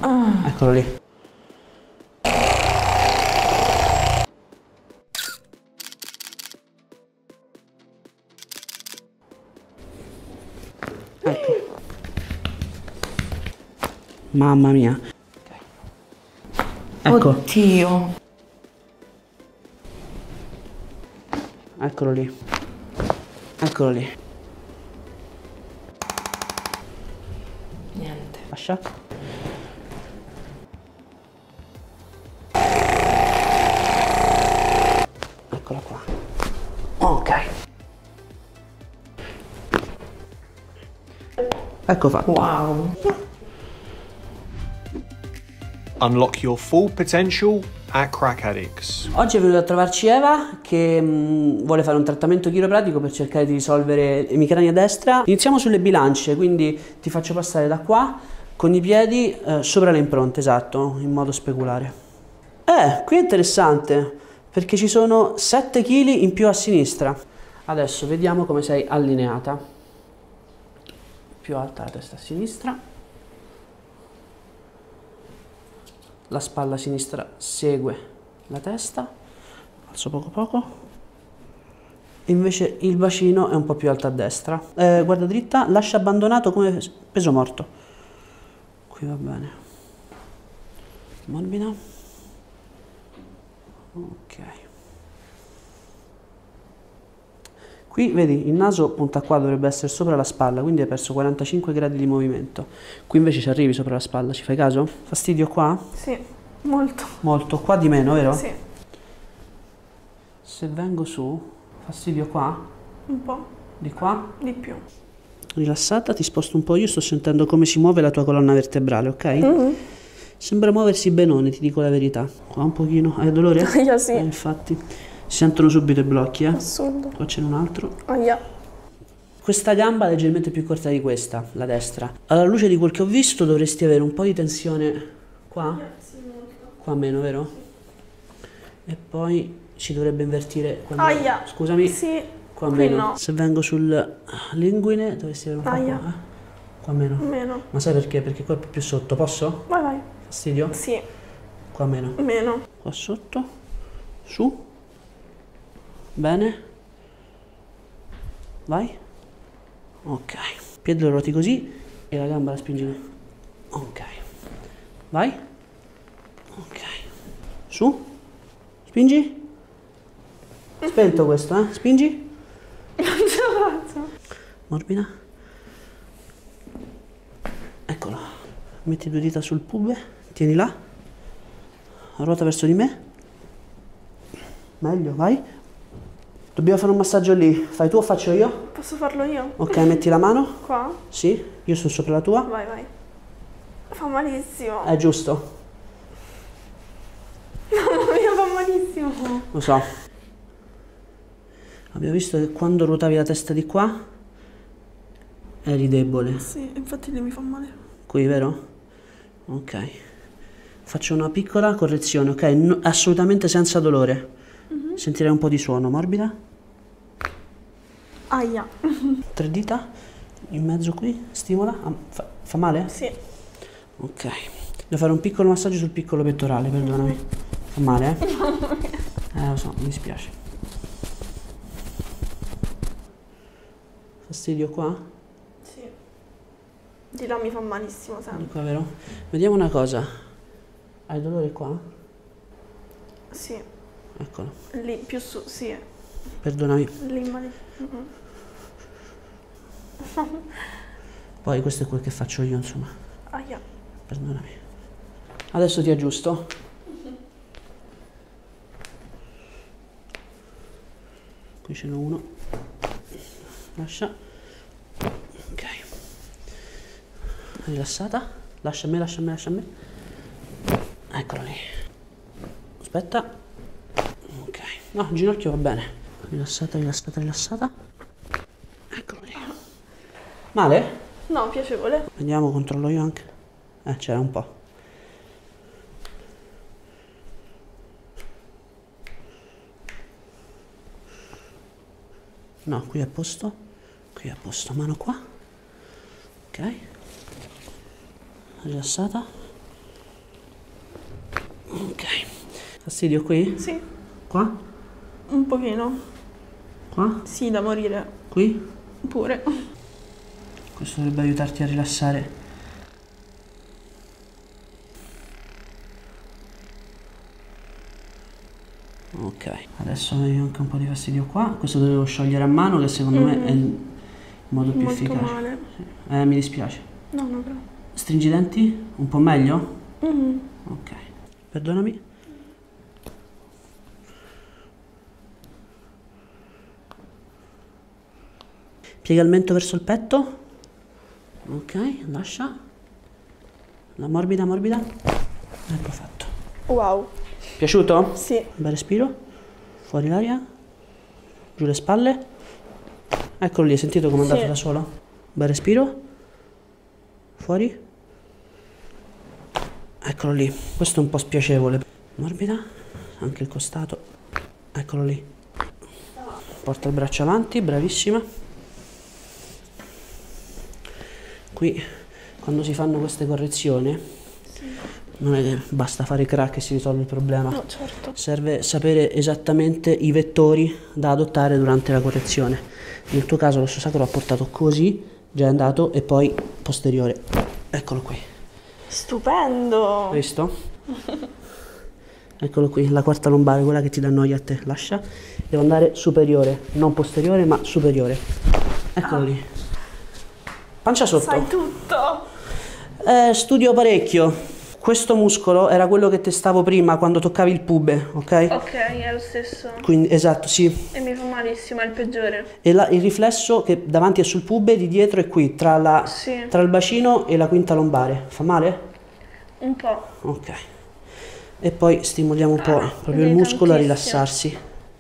Eccolo lì. Ecco. Mamma mia. Ecco. Oddio. Eccolo lì. Eccolo lì. Niente. Lascia. Eccola qua. Ok. Ecco fatto. Wow. Unlock your full potential at Crack Addicts. Oggi è venuta a trovarci Eva che vuole fare un trattamento chiropratico per cercare di risolvere emicrania destra. Iniziamo sulle bilance, quindi ti faccio passare da qua con i piedi sopra le impronte, esatto, in modo speculare. Qui è interessante perché ci sono 7 kg in più a sinistra. Adesso vediamo come sei allineata. Più alta la testa a sinistra. La spalla sinistra segue la testa, alzo poco poco, invece il bacino è un po' più alto a destra. Guarda dritta, lascia abbandonato come peso morto. Qui va bene. Morbida. Ok. Qui vedi, il naso punta qua, dovrebbe essere sopra la spalla, quindi hai perso 45 gradi di movimento. Qui invece ci arrivi sopra la spalla, ci fai caso? Fastidio qua? Sì, molto. Molto, qua di meno, vero? Sì. Se vengo su, fastidio qua? Un po'. Di qua? Di più. Rilassata, ti sposto un po', io sto sentendo come si muove la tua colonna vertebrale, ok? Sembra muoversi benone, ti dico la verità. Qua un pochino, hai dolore? Aia, sì. Infatti, si sentono subito i blocchi, Assurdo. Qua c'è un altro. Aia. Questa gamba è leggermente più corta di questa, la destra. Alla luce di quel che ho visto dovresti avere un po' di tensione qua? Qua meno, vero? E poi si dovrebbe invertire quando... Aia. Scusami. Sì. Qua Qui meno. no. Se vengo sul linguine dovresti avere un po' Aia. qua. Qua meno. Meno. Ma sai perché? Perché qua è più sotto. Posso? Vai, vai. Fastidio? Sì. Qua meno. Meno. Qua sotto. Su. Bene. Vai. Ok. Piede lo ruoti così e la gamba la spingi. Ok. Vai. Ok. Su. Spingi. Spento questo, Spingi. Non ce la faccio. Morbida. Eccola. Metti 2 dita sul pube. Tieni là. Ruota verso di me. Meglio, vai. Dobbiamo fare un massaggio lì. Fai tu o faccio io? Posso farlo io? Ok, metti la mano. Qua? Sì, io sono sopra la tua. Vai, vai. Fa malissimo. È giusto. Mamma mia, fa malissimo. Lo so. Abbiamo visto che quando ruotavi la testa di qua eri debole. Sì, infatti lì mi fa male. Qui, vero? Ok. Faccio una piccola correzione, ok? Assolutamente senza dolore. Sentirei un po' di suono. Morbida. Aia. 3 dita. In mezzo qui. Stimola. Fa male? Sì. Ok. Devo fare un piccolo massaggio sul piccolo pettorale, perdonami. Fa male, lo so, mi dispiace. Fastidio qua? Sì. Di là mi fa malissimo Di sempre. qua, vero? Vediamo una cosa. Hai dolore qua? Sì. Eccolo. Lì più su, sì. Perdonami. Lì male. Poi questo è quel che faccio io, insomma. Aia. Perdonami. Adesso ti aggiusto. Qui ce n'è uno. Lascia. Ok. Rilassata. Lascia a me, lascia a me, lascia a me. Eccolo lì. Aspetta. Ok. No, il ginocchio va bene. Rilassata, rilassata, rilassata. Eccolo lì. Male? No, piacevole. Vediamo, controllo io anche. C'era un po'. No, qui è a posto. Qui è a posto. Mano qua. Ok. Rilassata. Ok. Fastidio qui? Sì, Qua? un pochino. Qua? Sì, da morire. Qui? Pure. Questo dovrebbe aiutarti a rilassare. Ok, adesso hai anche un po' di fastidio qua. Questo dovevo sciogliere a mano, che secondo me è il modo più Molto efficace. male. Mi dispiace. No, no, però. Stringi i denti? Un po' meglio? Mhm. Ok. Perdonami. Piega il mento verso il petto. Ok, lascia. La morbida, morbida. Ecco fatto. Wow. Piaciuto? Sì. Bel respiro. Fuori l'aria. Giù le spalle. Eccolo lì, hai sentito come è andato Sì. da solo? Bel respiro. Fuori. Eccolo lì. Questo è un po' spiacevole. Morbida. Anche il costato. Eccolo lì. Porta il braccio avanti, bravissima. Qui, quando si fanno queste correzioni, non è che basta fare crack e si risolve il problema. No, certo. Serve sapere esattamente i vettori da adottare durante la correzione. Nel tuo caso l'osso sacro ha portato così, già è andato, e poi posteriore. Eccolo qui. Stupendo. Visto? Eccolo qui, la quarta lombare, quella che ti dà noia a te. Lascia. Devo andare superiore, non posteriore, ma superiore. Eccolo lì. Pancia sotto. Sai tutto. Studio parecchio. Questo muscolo era quello che testavo prima quando toccavi il pube, ok? Ok, è lo stesso. Quindi, esatto, sì. E mi fa malissimo, è il peggiore. E il riflesso che davanti è sul pube, di dietro è qui, tra il bacino e la quinta lombare. Fa male? Un po'. Ok. E poi stimoliamo un po' proprio il viene muscolo a tantissimo. rilassarsi.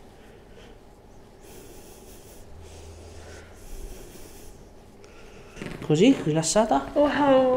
Così, rilassata? Wow.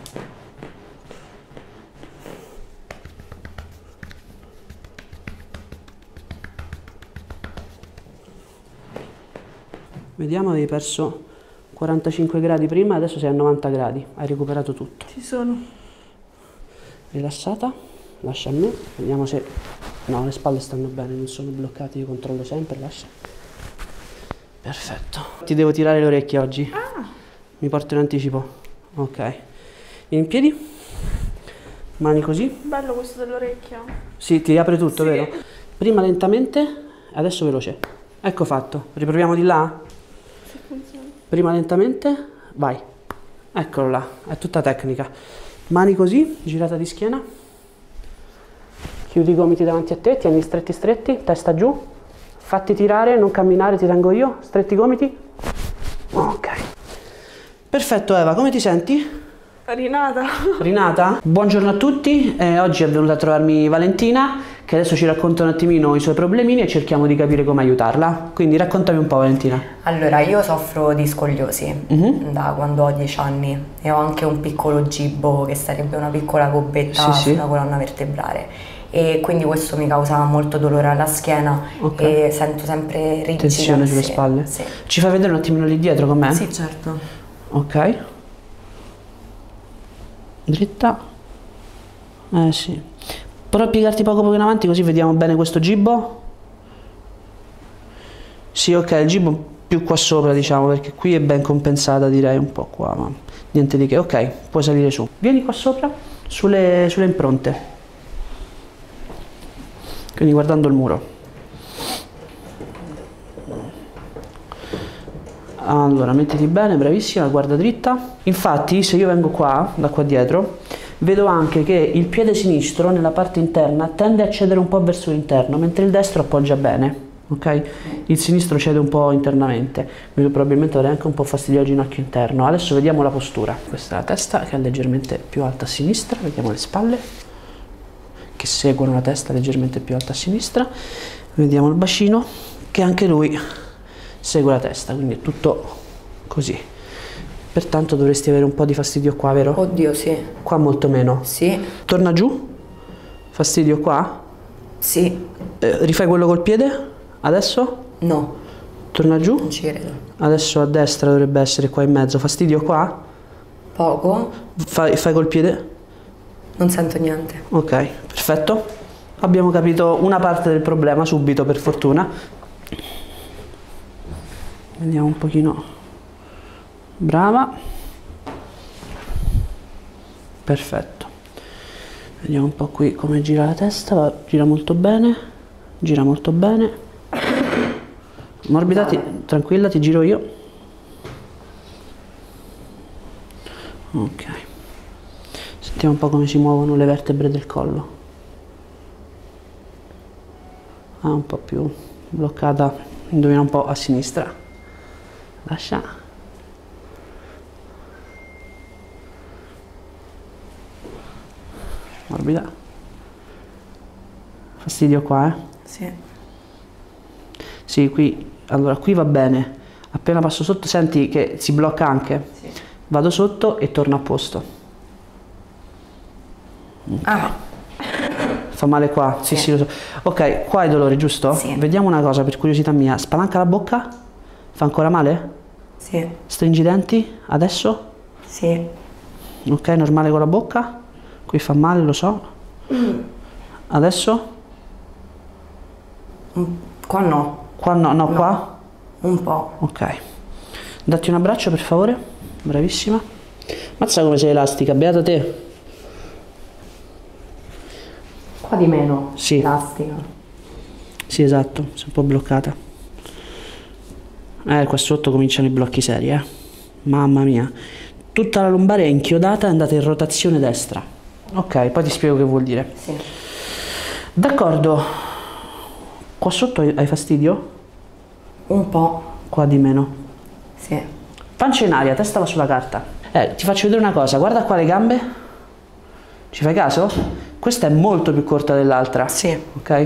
Vediamo, avevi perso 45 gradi prima, adesso sei a 90 gradi. Hai recuperato tutto. Ci sono. Rilassata, lascia a me, vediamo se... No, le spalle stanno bene, non sono bloccate, io controllo sempre, lascia. Perfetto. Ti devo tirare le orecchie oggi. Mi porto in anticipo. Ok. In piedi. Mani così. Bello questo dell'orecchio. Sì, ti apre tutto, Sì. vero? Prima lentamente, adesso veloce. Ecco fatto. Riproviamo di là? Se funziona. Prima lentamente, vai. Eccolo là, è tutta tecnica. Mani così, girata di schiena. Chiudi i gomiti davanti a te, tieni stretti stretti, testa giù. Fatti tirare, non camminare, ti tengo io. Stretti i gomiti. Ok. Perfetto Eva, come ti senti? Rinata. Rinata? Buongiorno a tutti, oggi è venuta a trovarmi Valentina, che adesso ci racconta un attimino i suoi problemini e cerchiamo di capire come aiutarla. Quindi raccontami un po' Valentina. Allora, io soffro di scoliosi da quando ho 10 anni e ho anche un piccolo gibbo che sarebbe una piccola bobbetta Sì, sì. sulla colonna vertebrale. E quindi questo mi causa molto dolore alla schiena e sento sempre rigida. Tensione sulle sì, spalle. Sì. Ci fai vedere un attimino lì dietro con me? Sì, certo. Ok. Dritta. Sì. Però piegarti poco in avanti così vediamo bene questo gibbo. Sì, ok, il gibbo più qua sopra diciamo, perché qui è ben compensata direi, un po' qua, ma niente di che. Ok, puoi salire su. Vieni qua sopra, sulle impronte. Quindi guardando il muro. Allora, mettiti bene, bravissima, guarda dritta. Infatti, se io vengo qua, da qua dietro, vedo anche che il piede sinistro, nella parte interna, tende a cedere un po' verso l'interno, mentre il destro appoggia bene, ok? Il sinistro cede un po' internamente, quindi probabilmente avrei anche un po' fastidio al ginocchio interno. Adesso vediamo la postura. Questa è la testa, che è leggermente più alta a sinistra, vediamo le spalle, che seguono la testa leggermente più alta a sinistra. Vediamo il bacino, che anche lui segue la testa, quindi è tutto così. Pertanto dovresti avere un po' di fastidio qua, vero? Oddio, sì. Qua molto meno. Sì. Torna giù. Fastidio qua. Sì. Rifai quello col piede. Adesso. No. Torna giù. Non ci credo. Adesso a destra dovrebbe essere qua in mezzo. Fastidio qua. Poco. Fai col piede. Non sento niente. Ok, perfetto. Abbiamo capito una parte del problema subito, per fortuna. Vediamo un pochino. Brava. Perfetto. Vediamo un po' qui come gira la testa. Gira molto bene. Gira molto bene. Morbida, tranquilla, ti giro io. Ok. Sentiamo un po' come si muovono le vertebre del collo. Ah, un po' più bloccata, indovina un po' a sinistra. Lascia. Morbida. Fastidio qua, eh? Sì. Sì, qui, allora qui va bene. Appena passo sotto senti che si blocca anche. Sì. Vado sotto e torno a posto. Ah, Fa male qua? Sì, Sì. sì, lo so. Ok, qua hai dolore, giusto? Sì. Vediamo una cosa per curiosità mia. Spalanca la bocca? Fa ancora male? sì, Stringi i denti? Adesso? sì. Ok, normale con la bocca? Qui fa male, lo so. Adesso? Qua no, Qua no, no, qua? un po'. Ok. Datti un abbraccio per favore. Bravissima. Mazza come sei elastica, beata te. Qua di meno. Sì. Elastica. Sì, esatto, sei un po' bloccata. Qua sotto cominciano i blocchi seri, eh. Mamma mia. Tutta la lombare è inchiodata e è andata in rotazione destra. Ok, poi ti spiego che vuol dire. Sì. D'accordo. Qua sotto hai fastidio? Un po'. Qua di meno. Sì. Pancia in aria, testa va sulla carta. Ti faccio vedere una cosa, guarda qua le gambe. Ci fai caso? Questa è molto più corta dell'altra. Sì. Ok?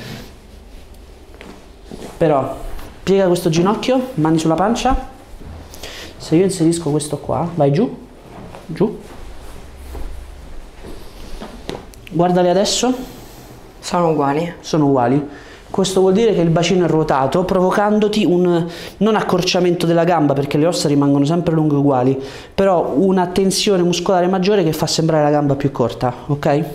Però piega questo ginocchio, mani sulla pancia. Se io inserisco questo qua, vai giù, giù. Guardali adesso, Sono uguali. sono uguali. Questo vuol dire che il bacino è ruotato, provocandoti un non accorciamento della gamba, perché le ossa rimangono sempre lunghe uguali, però una tensione muscolare maggiore che fa sembrare la gamba più corta, ok?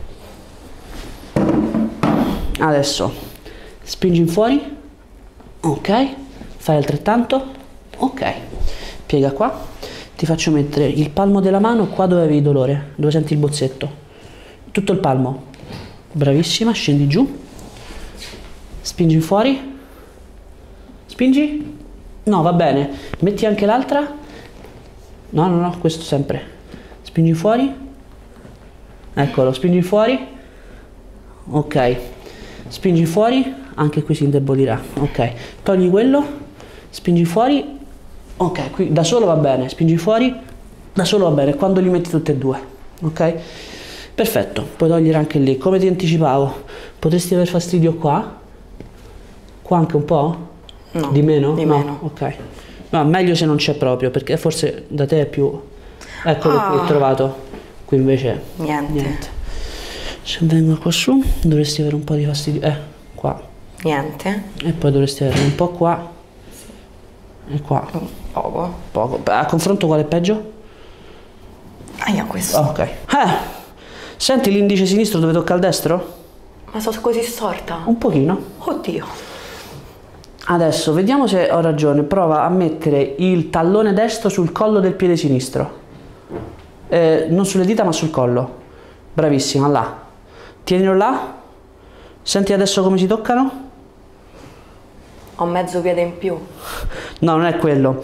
Adesso spingi in fuori, ok, fai altrettanto, ok, piega qua, ti faccio mettere il palmo della mano qua dove avevi dolore, dove senti il bozzetto, tutto il palmo, bravissima, scendi giù, spingi in fuori, spingi, no va bene, metti anche l'altra, no no no, questo sempre, spingi in fuori, eccolo, spingi in fuori, ok, spingi fuori, anche qui si indebolirà, ok, togli quello, spingi fuori, ok, qui da solo va bene, spingi fuori, da solo va bene, quando li metti tutti e due, ok? Perfetto, puoi togliere anche lì, come ti anticipavo, potresti aver fastidio qua anche un po'? No, Di meno? di No, meno. ok, no, meglio se non c'è proprio, perché forse da te è più, eccolo qui, ho trovato, qui invece Niente. Se vengo qua su dovresti avere un po' di fastidio, qua, Niente. e poi dovresti avere un po' qua e qua, Poco. poco. A confronto qual è peggio? Aia, questo. Ok. Senti l'indice sinistro dove tocca il destro? Ma sono così storta. Un pochino. Oddio. Adesso vediamo se ho ragione. Prova a mettere il tallone destro sul collo del piede sinistro. Non sulle dita ma sul collo. Bravissima, là. Tienilo là. Senti adesso come si toccano? Ho mezzo piede in più. No, non è quello.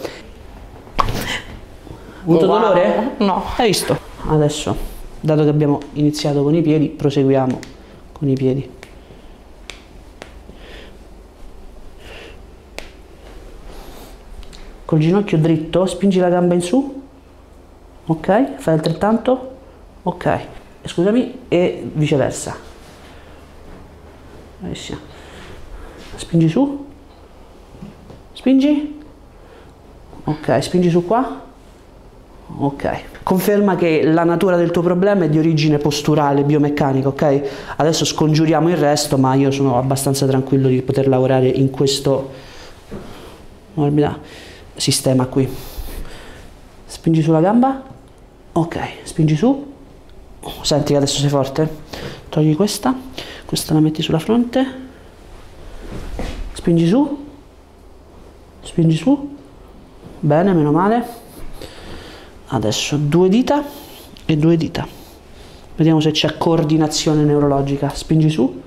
Avuto Wow. dolore? No. Hai visto? Adesso, dato che abbiamo iniziato con i piedi, proseguiamo con i piedi. Col ginocchio dritto, spingi la gamba in su. Ok, fai altrettanto. Ok, scusami, e viceversa. Bravissima. Spingi su. Spingi. Ok, spingi su qua. Ok. Conferma che la natura del tuo problema è di origine posturale, biomeccanica, ok? Adesso scongiuriamo il resto, ma io sono abbastanza tranquillo di poter lavorare in questo morbida sistema qui. Spingi sulla gamba. Ok, spingi su. Senti che adesso sei forte? Togli questa la metti sulla fronte, spingi su, bene, meno male. Adesso 2 dita e 2 dita, vediamo se c'è coordinazione neurologica. Spingi su,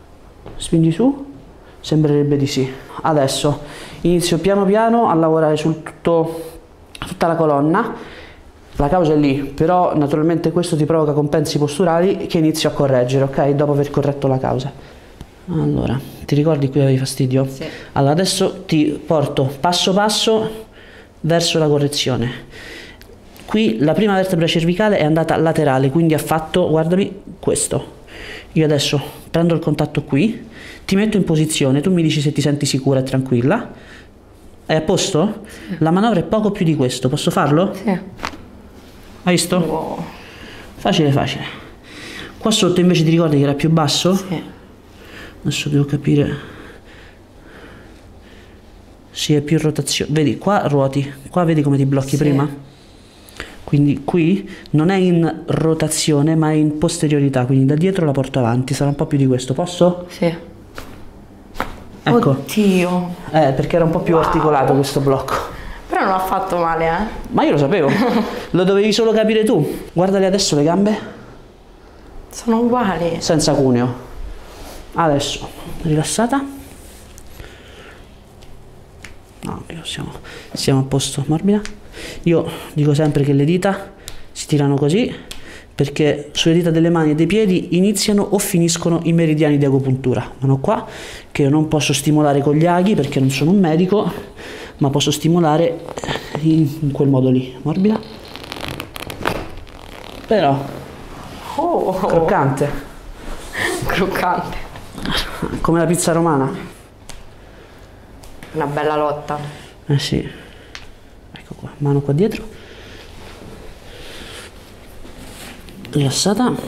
sembrerebbe di sì. Adesso inizio piano piano a lavorare su tutta la colonna. La causa è lì, però naturalmente questo ti provoca compensi posturali che inizio a correggere, ok? Dopo aver corretto la causa. Allora, ti ricordi qui avevi fastidio? Sì. Allora, adesso ti porto passo passo verso la correzione. Qui la prima vertebra cervicale è andata laterale, quindi ha fatto, guardami, questo. Io adesso prendo il contatto qui, ti metto in posizione, tu mi dici se ti senti sicura e tranquilla. È a posto? Sì. La manovra è poco più di questo, posso farlo? Sì. Hai visto? Wow. Facile. Qua sotto invece ti ricordi che era più basso? Sì. Adesso devo capire. Sì, è più rotazione. Vedi, qua ruoti. Qua vedi come ti blocchi prima? Quindi qui non è in rotazione, ma è in posteriorità. Quindi da dietro la porto avanti. Sarà un po' più di questo. Posso? Sì. Ecco. Oddio. Perché era un po' più articolato questo blocco. Però non ha fatto male, eh? Ma io lo sapevo. Lo dovevi solo capire tu. Guardali adesso le gambe. Sono uguali. Senza cuneo. Adesso, rilassata. No, siamo a posto, morbida. Io dico sempre che le dita si tirano così, perché sulle dita delle mani e dei piedi iniziano o finiscono i meridiani di agopuntura. Mano qua, che io non posso stimolare con gli aghi perché non sono un medico, ma posso stimolare in quel modo lì. Morbida. Però croccante. Croccante. Come la pizza romana. Una bella lotta. Eh sì. Ecco qua, mano qua dietro. Rilassata.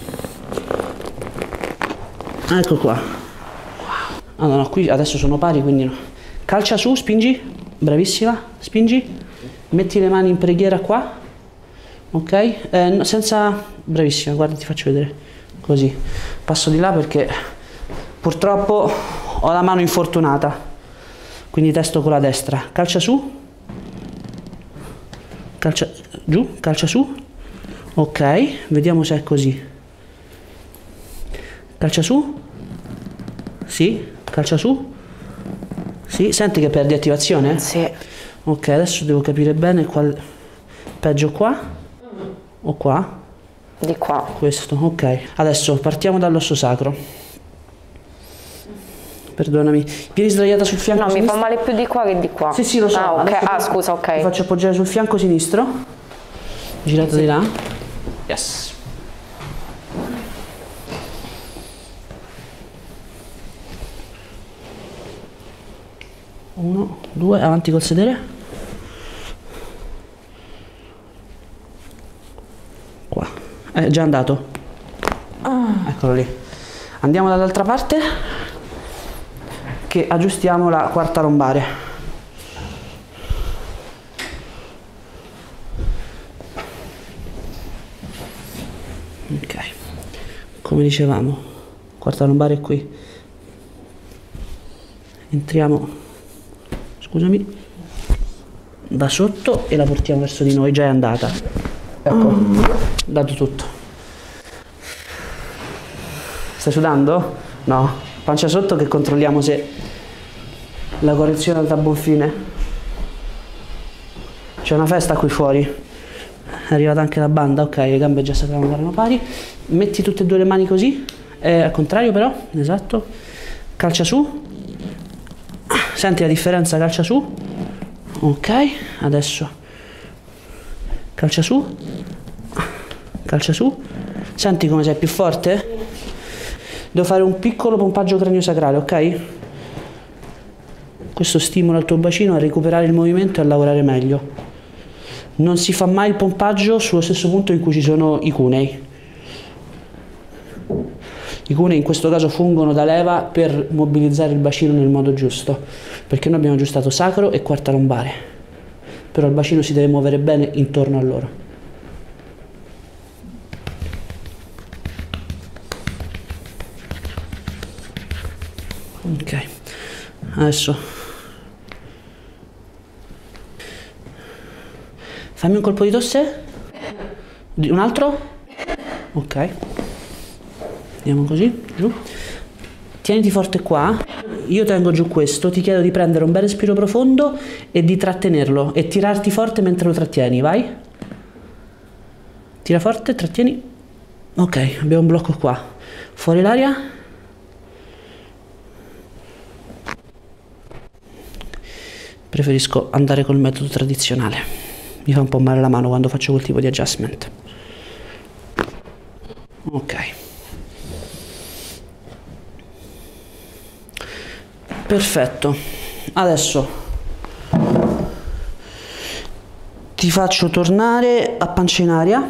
Ecco qua. Allora, no, qui adesso sono pari, quindi no. Calcia su, spingi, bravissima, spingi, metti le mani in preghiera qua, ok? No, senza, bravissima, guarda, ti faccio vedere, così, passo di là perché purtroppo ho la mano infortunata, quindi testo con la destra, calcia su, calcia giù, calcia su, ok, vediamo se è così, calcia su, sì, calcia su, sì, senti che perdi attivazione? Sì. Ok, adesso devo capire bene qual... Peggio qua o qua? Di qua. Questo, ok. Adesso partiamo dall'osso sacro. Perdonami. Piedi sdraiata sul fianco No, sinistro. mi fa male più di qua che di qua. Sì, lo so. Ah, ok. Adesso Scusa, ok. ti faccio appoggiare sul fianco sinistro. Girata di là. Yes. Uno, due, avanti col sedere. Qua. È già andato. Eccolo lì. Andiamo dall'altra parte che aggiustiamo la quarta lombare. Ok. Come dicevamo, quarta lombare è qui. Entriamo, scusami, da sotto e la portiamo verso di noi, già è andata. Ecco, dato tutto. Stai sudando? No. Pancia sotto che controlliamo se la correzione è andata a buon fine. C'è una festa qui fuori. È arrivata anche la banda, ok, le gambe già sapevamo che erano pari. Metti tutte e due le mani così, al contrario però, esatto. Calcia su. Senti la differenza, calcia su. Ok, adesso calcia su. Calcia su. Senti come sei più forte? Devo fare un piccolo pompaggio craniosacrale, ok? Questo stimola il tuo bacino a recuperare il movimento e a lavorare meglio. Non si fa mai il pompaggio sullo stesso punto in cui ci sono i cunei. I cunei in questo caso fungono da leva per mobilizzare il bacino nel modo giusto, perché noi abbiamo aggiustato sacro e quarta lombare, però il bacino si deve muovere bene intorno a loro. Ok, adesso fammi un colpo di tosse. Un altro? Ok, andiamo così, giù. Tieniti forte qua, io tengo giù questo, ti chiedo di prendere un bel respiro profondo e di trattenerlo e tirarti forte mentre lo trattieni, vai. Tira forte, trattieni. Ok, abbiamo un blocco qua. Fuori l'aria. Preferisco andare col metodo tradizionale. Mi fa un po' male la mano quando faccio quel tipo di adjustment. Ok. Perfetto. Adesso ti faccio tornare a pancia in aria.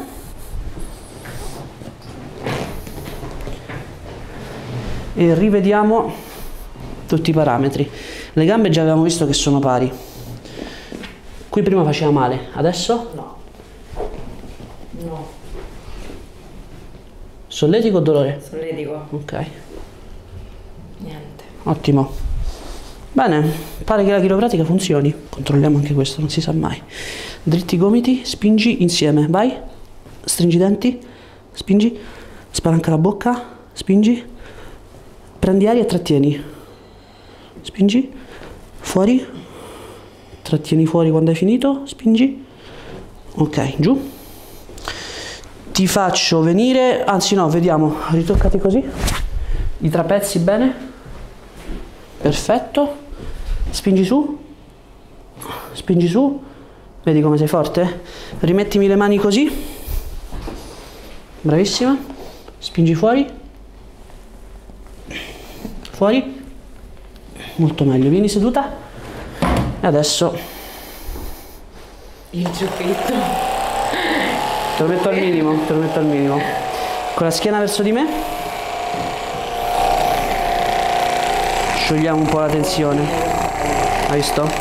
E rivediamo tutti i parametri. Le gambe già avevamo visto che sono pari. Qui prima faceva male, adesso? No. No. Solletico o dolore? Solletico. Ok, Niente. ottimo. Bene, pare che la chiropratica funzioni. Controlliamo anche questo, non si sa mai. Dritti i gomiti, spingi insieme, vai. Stringi i denti, spingi, spalanca la bocca, spingi. Prendi aria e trattieni. Spingi, fuori. Trattieni fuori quando hai finito, spingi. Ok, giù. Ti faccio venire, anzi no, vediamo, ritoccati così. I trapezi bene. Perfetto. Spingi su. Spingi su. Vedi come sei forte? Rimettimi le mani così. Bravissima. Spingi fuori. Fuori. Molto meglio. Vieni seduta. E adesso Il giubbetto. te lo metto al minimo, te lo metto al minimo. Con la schiena verso di me. Sciogliamo un po' la tensione. Hai visto?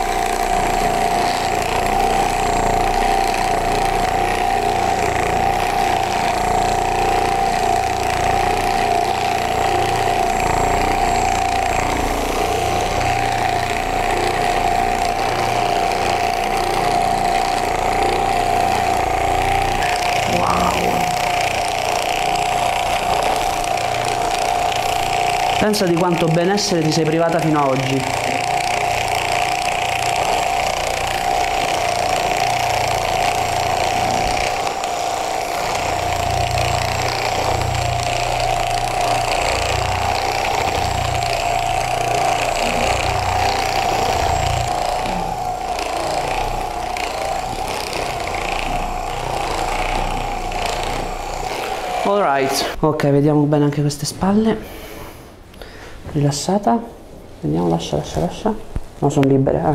Pensa di quanto benessere ti sei privata fino ad oggi. Alright. Ok, vediamo bene anche queste spalle. Rilassata, vediamo, lascia. No, sono libere,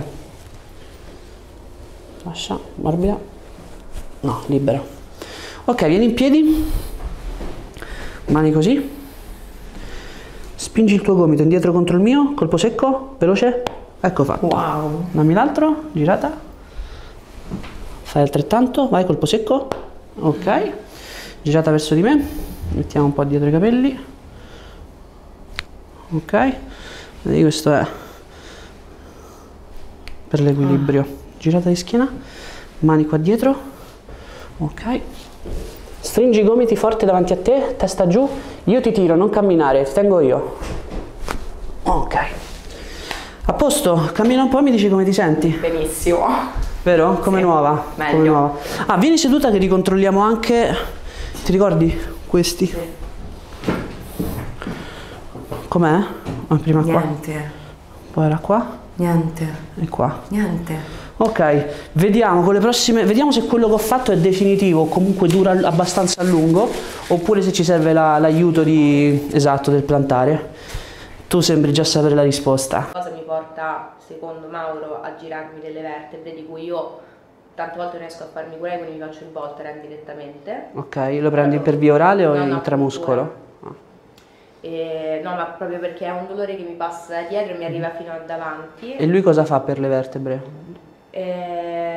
Lascia, morbida. No, libera. Ok, vieni in piedi. Mani così. Spingi il tuo gomito indietro contro il mio, colpo secco, veloce. Ecco fatto. Wow. Dammi l'altro, girata. Fai altrettanto, vai, colpo secco. Ok. Girata verso di me. Mettiamo un po' dietro i capelli. Ok, vedi, questo è per l'equilibrio. Girata di schiena, mani qua dietro. Ok, stringi i gomiti forte davanti a te, testa giù. Io ti tiro, non camminare, ti tengo io. Ok, a posto, cammina un po' e mi dici come ti senti. Benissimo. Vero? Come Sì, nuova? meglio. Come nuova. Ah, vieni seduta che ricontrolliamo anche. Ti ricordi questi? Sì. Com'è? Ah, prima qua. Niente. Poi era qua Niente. e qua. Niente. Ok, vediamo con le prossime, vediamo se quello che ho fatto è definitivo o comunque dura abbastanza a lungo, oppure se ci serve l'aiuto esatto, del plantare. Tu sembri già sapere la risposta. Cosa mi porta, secondo Mauro, a girarmi delle vertebre di cui io tante volte non riesco a farmi cura, quindi mi faccio il Voltaren direttamente. Ok, lo prendi per via orale o No, no, intramuscolo? No, ma proprio perché è un dolore che mi passa da dietro e mi arriva fino a davanti. E lui cosa fa per le vertebre?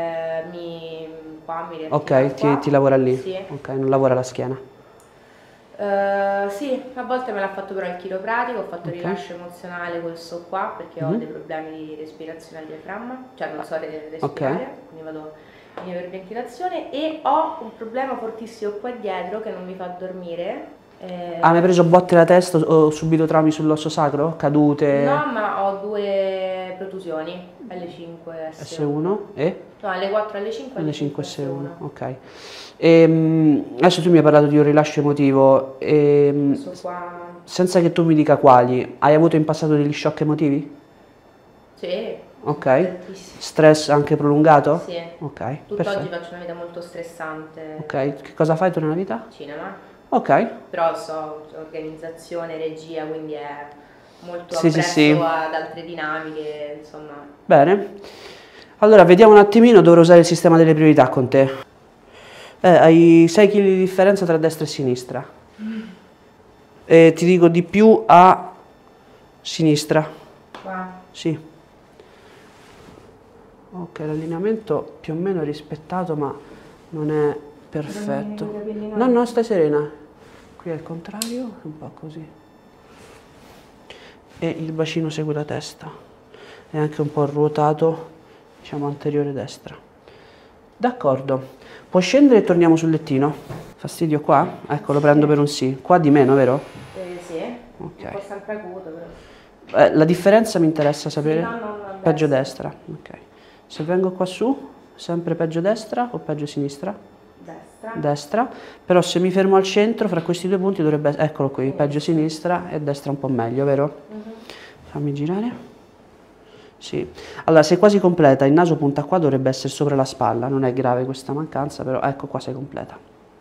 Qua mi riattiva Ok, qua. ti lavora lì? Sì. Ok, non lavora la schiena. Sì, a volte me l'ha fatto però il chiropratico, ho fatto rilascio emozionale questo qua perché ho dei problemi di respirazione al diaframma, cioè non so respirare, quindi vado in iperventilazione e ho un problema fortissimo qua dietro che non mi fa dormire. Ah, mi hai preso botte alla testa o ho subito traumi sull'osso sacro? Cadute? No, ma ho 2 protusioni, L5 S1. E? No, L4 L5 L5 S1, ok. Adesso tu mi hai parlato di un rilascio emotivo, Questo qua. senza che tu mi dica quali, hai avuto in passato degli shock emotivi? Sì. Ok. Tantissimo. Stress anche prolungato? Sì. Ok, Tutt'oggi perfetto. faccio una vita molto stressante. Ok, che cosa fai tu nella vita? Cinema. Ok. Però so organizzazione, regia, quindi è molto Sì, appresso sì. ad altre dinamiche, insomma. Bene. Allora, vediamo un attimino, dovrò usare il sistema delle priorità con te. Hai 6 kg di differenza tra destra e sinistra. E ti dico di più a sinistra. Qua. Sì. Ok, l'allineamento più o meno è rispettato, ma non è perfetto. No, no, stai serena. Qui è il contrario, un po' così. E il bacino segue la testa. È anche un po' ruotato, diciamo, anteriore destra. D'accordo. Puoi scendere e torniamo sul lettino. Fastidio qua? Ecco, lo prendo per un sì. Qua di meno, vero? Sì. Ok. Un po' sempre acuto, però. La differenza mi interessa sapere. Sì, no, Peggio destra. Ok. Se vengo qua su, sempre peggio destra o peggio sinistra? Destra. Destra. Però se mi fermo al centro, fra questi due punti dovrebbe essere, eccolo qui, peggio sinistra e destra un po' meglio, vero? Fammi girare. Sì. Allora, sei quasi completa, il naso punta qua, dovrebbe essere sopra la spalla, non è grave questa mancanza, però ecco qua sei completa.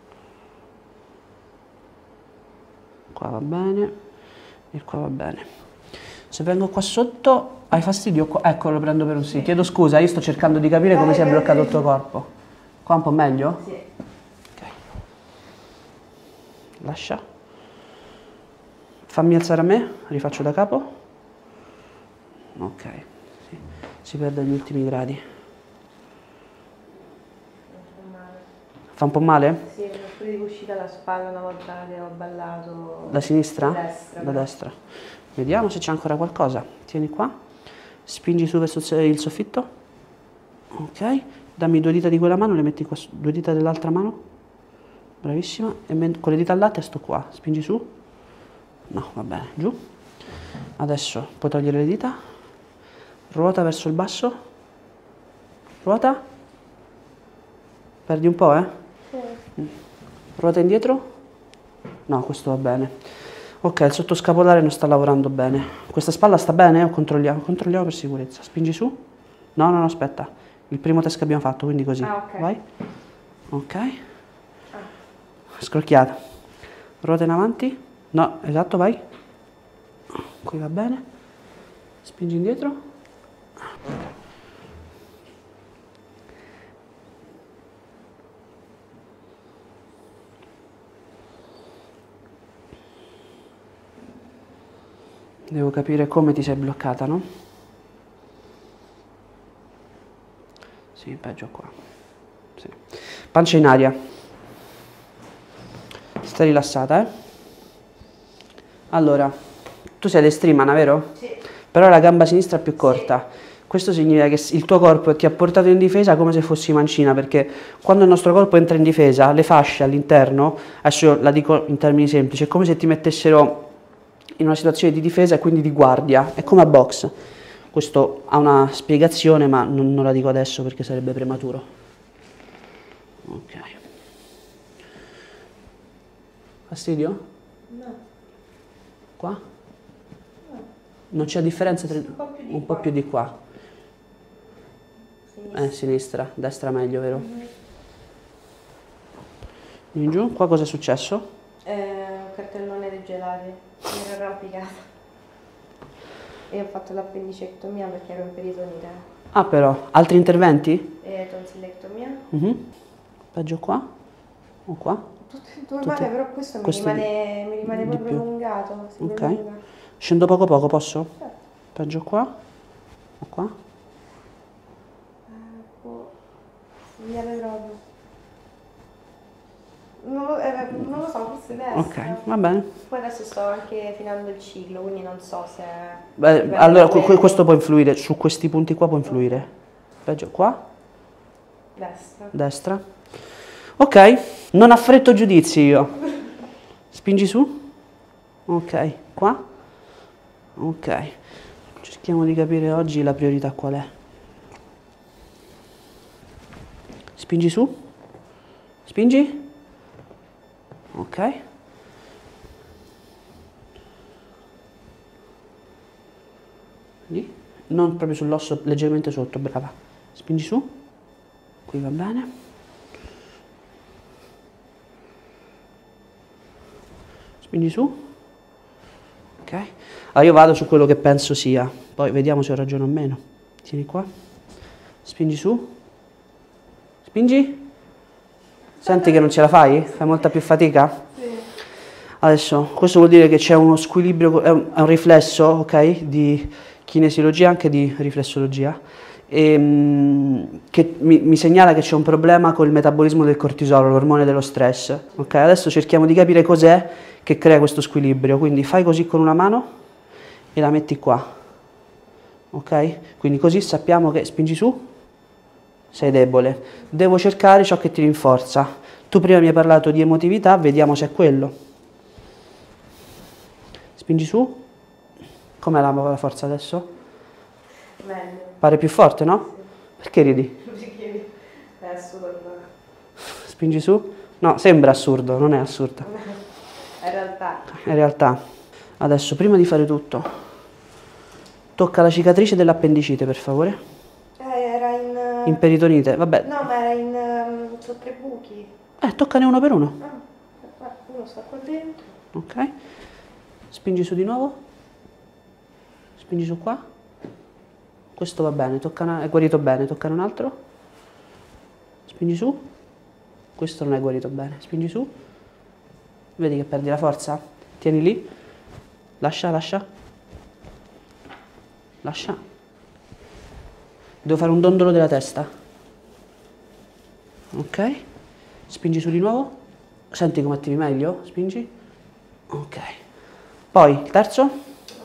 Qua va bene e qua va bene. Se vengo qua sotto, hai fastidio qua? Ecco, lo prendo per un sì. Chiedo scusa, io sto cercando di capire come si è bloccato il tuo corpo. Qua un po' meglio? Sì. Ok. Lascia. Fammi alzare a me, rifaccio da capo. Ok, sì. Si perde agli ultimi gradi. Fa un po' male? Sì, mi è pure riuscita la spalla una volta che ho ballato. Da sinistra? Da destra. Da destra. Vediamo se c'è ancora qualcosa. Tieni qua. Spingi su verso il soffitto. Ok. Dammi 2 dita di quella mano, le metti qua, 2 dita dell'altra mano. Bravissima. E con le dita all'atte sto qua. Spingi su. No, va bene. Giù. Adesso puoi togliere le dita. Ruota verso il basso. Ruota. Perdi un po', eh? Ruota indietro? No, questo va bene. Ok, il sottoscapolare non sta lavorando bene. Questa spalla sta bene? O controlliamo? Controlliamo per sicurezza. Spingi su. No, no, no, aspetta. Il primo test che abbiamo fatto, quindi così. Ah, ok. Vai. Ok. Scrocchiata. Ruota in avanti. No, esatto, vai. Qui va bene. Spingi indietro. Devo capire come ti sei bloccata, no? Sì, peggio qua. Sì. Pancia in aria. Stai rilassata, eh? Allora, tu sei destrimana, vero? Sì. Però la gamba sinistra è più corta. Questo significa che il tuo corpo ti ha portato in difesa come se fossi mancina, perché quando il nostro corpo entra in difesa, le fasce all'interno, adesso la dico in termini semplici, è come se ti mettessero in una situazione di difesa e quindi di guardia, è come a box. Questo ha una spiegazione, ma non la dico adesso perché sarebbe prematuro. Ok. Fastidio? No. Qua? Non c'è differenza tra un po' più di qua. Sinistra, destra meglio, vero? In giù, qua cosa è successo? Un cartellone dei gelati, mi ero arrampicata. E ho fatto l'appendicectomia perché ero in peritonite. Ah però, altri interventi? E tonsillectomia. Peggio qua? O qua? Tutte e due male, però questo mi rimane di proprio più. allungato. si Ok. prolunga. Scendo poco poco, posso? Certo. Peggio qua? O qua? Mi apre proprio. Non lo so, forse destra. Ok, va bene. Poi adesso sto anche finendo il ciclo, quindi non so se... Beh, allora questo può influire, su questi punti qua può influire. Peggio, qua? Destra. Destra. Ok, non affretto giudizi io. Spingi su. Ok, qua. Ok. Cerchiamo di capire oggi la priorità qual è. Spingi su. Spingi. Ok. Lì. Non proprio sull'osso, leggermente sotto, brava. Spingi su. Qui va bene. Spingi su. Ok. Allora io vado su quello che penso sia, poi vediamo se ho ragione o meno. Tieni qua. Spingi su. Spingi. Senti che non ce la fai? Fai molta più fatica? Sì. Adesso, questo vuol dire che c'è uno squilibrio, è un riflesso, ok, di kinesiologia, anche di riflessologia, che mi segnala che c'è un problema con il metabolismo del cortisolo, l'ormone dello stress. Ok, adesso cerchiamo di capire cos'è che crea questo squilibrio. Quindi fai così con una mano e la metti qua. Ok? Quindi così sappiamo che spingi su, sei debole. Devo cercare ciò che ti rinforza. Tu prima mi hai parlato di emotività, vediamo se è quello. Spingi su. Com'è la forza adesso? Meglio. Pare più forte, no? Perché ridi? Perché adesso torna. Spingi su. No, sembra assurdo, non è assurdo. In realtà. In realtà. Adesso, prima di fare tutto, tocca la cicatrice dell'appendicite, per favore. Era in... In peritonite, vabbè. No, ma era in... sono 3 buchi. Toccane uno per uno. Ah, uno sta qua dentro. Ok. Spingi su di nuovo. Spingi su qua. Questo va bene, è guarito bene, toccane un altro. Spingi su. Questo non è guarito bene, spingi su. Vedi che perdi la forza? Tieni lì. Lascia, lascia. Lascia. Devo fare un dondolo della testa. Ok. Spingi su di nuovo. Senti come attivi meglio? Spingi. Ok. Poi il terzo.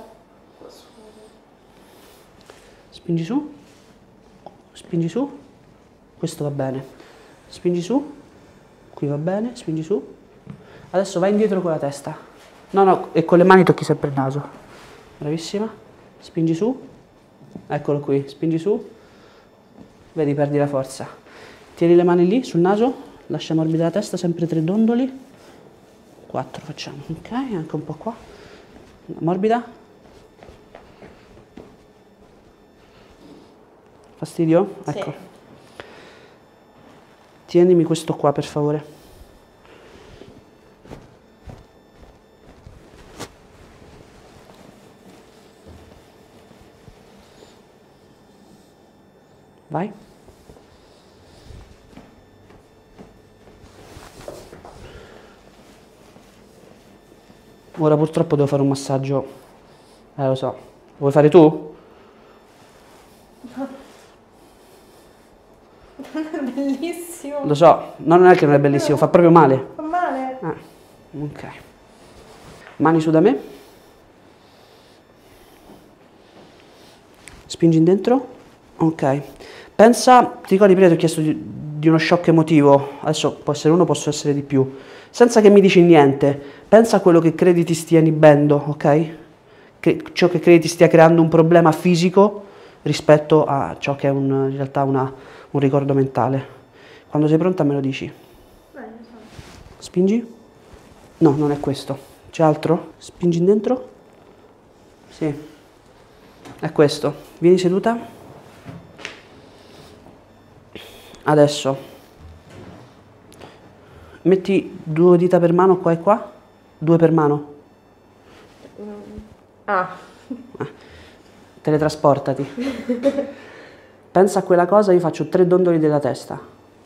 Spingi su. Spingi su. Questo va bene. Spingi su. Qui va bene. Spingi su. Adesso vai indietro con la testa. No, no, e con le mani tocchi sempre il naso. Bravissima. Spingi su. Eccolo qui. Spingi su. Vedi, perdi la forza. Tieni le mani lì sul naso. Lascia morbida la testa, sempre 3 dondoli. 4 facciamo. Ok, anche un po' qua. Morbida. Fastidio? Sì. Ecco. Tienimi questo qua, per favore. Vai. Ora purtroppo devo fare un massaggio. Lo so. Vuoi fare tu? Bellissimo. Lo so, non è che non è bellissimo, fa proprio male. Fa male? Ok. Mani su da me. Spingi in dentro. Ok. Pensa, ti ricordi prima ti ho chiesto di uno shock emotivo, adesso può essere uno, possono essere di più. Senza che mi dici niente, pensa a quello che credi ti stia inibendo, ok? Ciò che credi ti stia creando un problema fisico rispetto a ciò che è in realtà un ricordo mentale. Quando sei pronta me lo dici. Spingi? No, non è questo. C'è altro? Spingi in dentro? Sì. È questo. Vieni seduta. Adesso metti 2 dita per mano qua e qua. 2 per mano. Teletrasportati. Pensa a quella cosa, io faccio 3 dondoli della testa.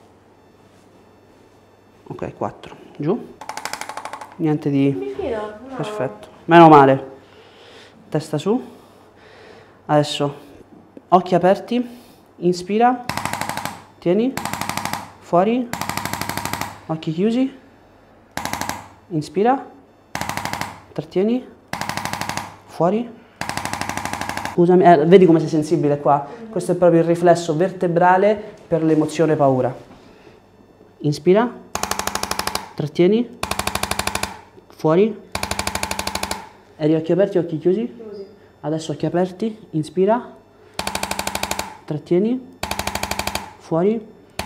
Ok, 4. Giù. Niente di... Mi fido? No. Perfetto. Meno male. Testa su. Adesso, occhi aperti. Inspira. Tieni. Fuori. Occhi chiusi. Inspira, trattieni, fuori. Scusami, vedi come sei sensibile qua? Questo è proprio il riflesso vertebrale per l'emozione paura. Inspira, trattieni, fuori. Eri occhi aperti o occhi chiusi? Chiusi. Adesso occhi aperti, inspira, trattieni, fuori.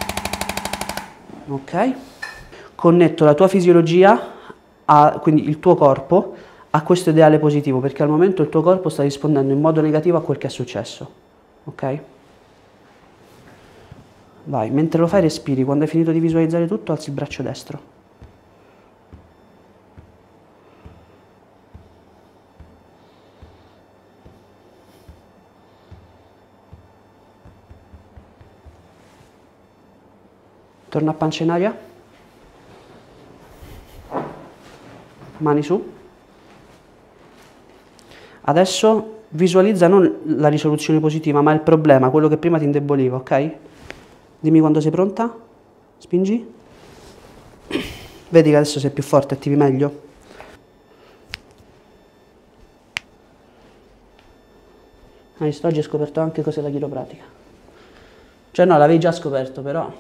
Ok. Connetto la tua fisiologia, quindi il tuo corpo, a questo ideale positivo, perché al momento il tuo corpo sta rispondendo in modo negativo a quel che è successo. Ok? Vai, mentre lo fai respiri, quando hai finito di visualizzare tutto alzi il braccio destro. Torna a pancia in aria. Mani su. Adesso visualizza non la risoluzione positiva, ma il problema, quello che prima ti indeboliva, ok? Dimmi quando sei pronta. Spingi. Vedi che adesso sei più forte, attivi meglio. Oggi hai scoperto anche cos'è la chiropratica. Cioè no, l'avevi già scoperto, però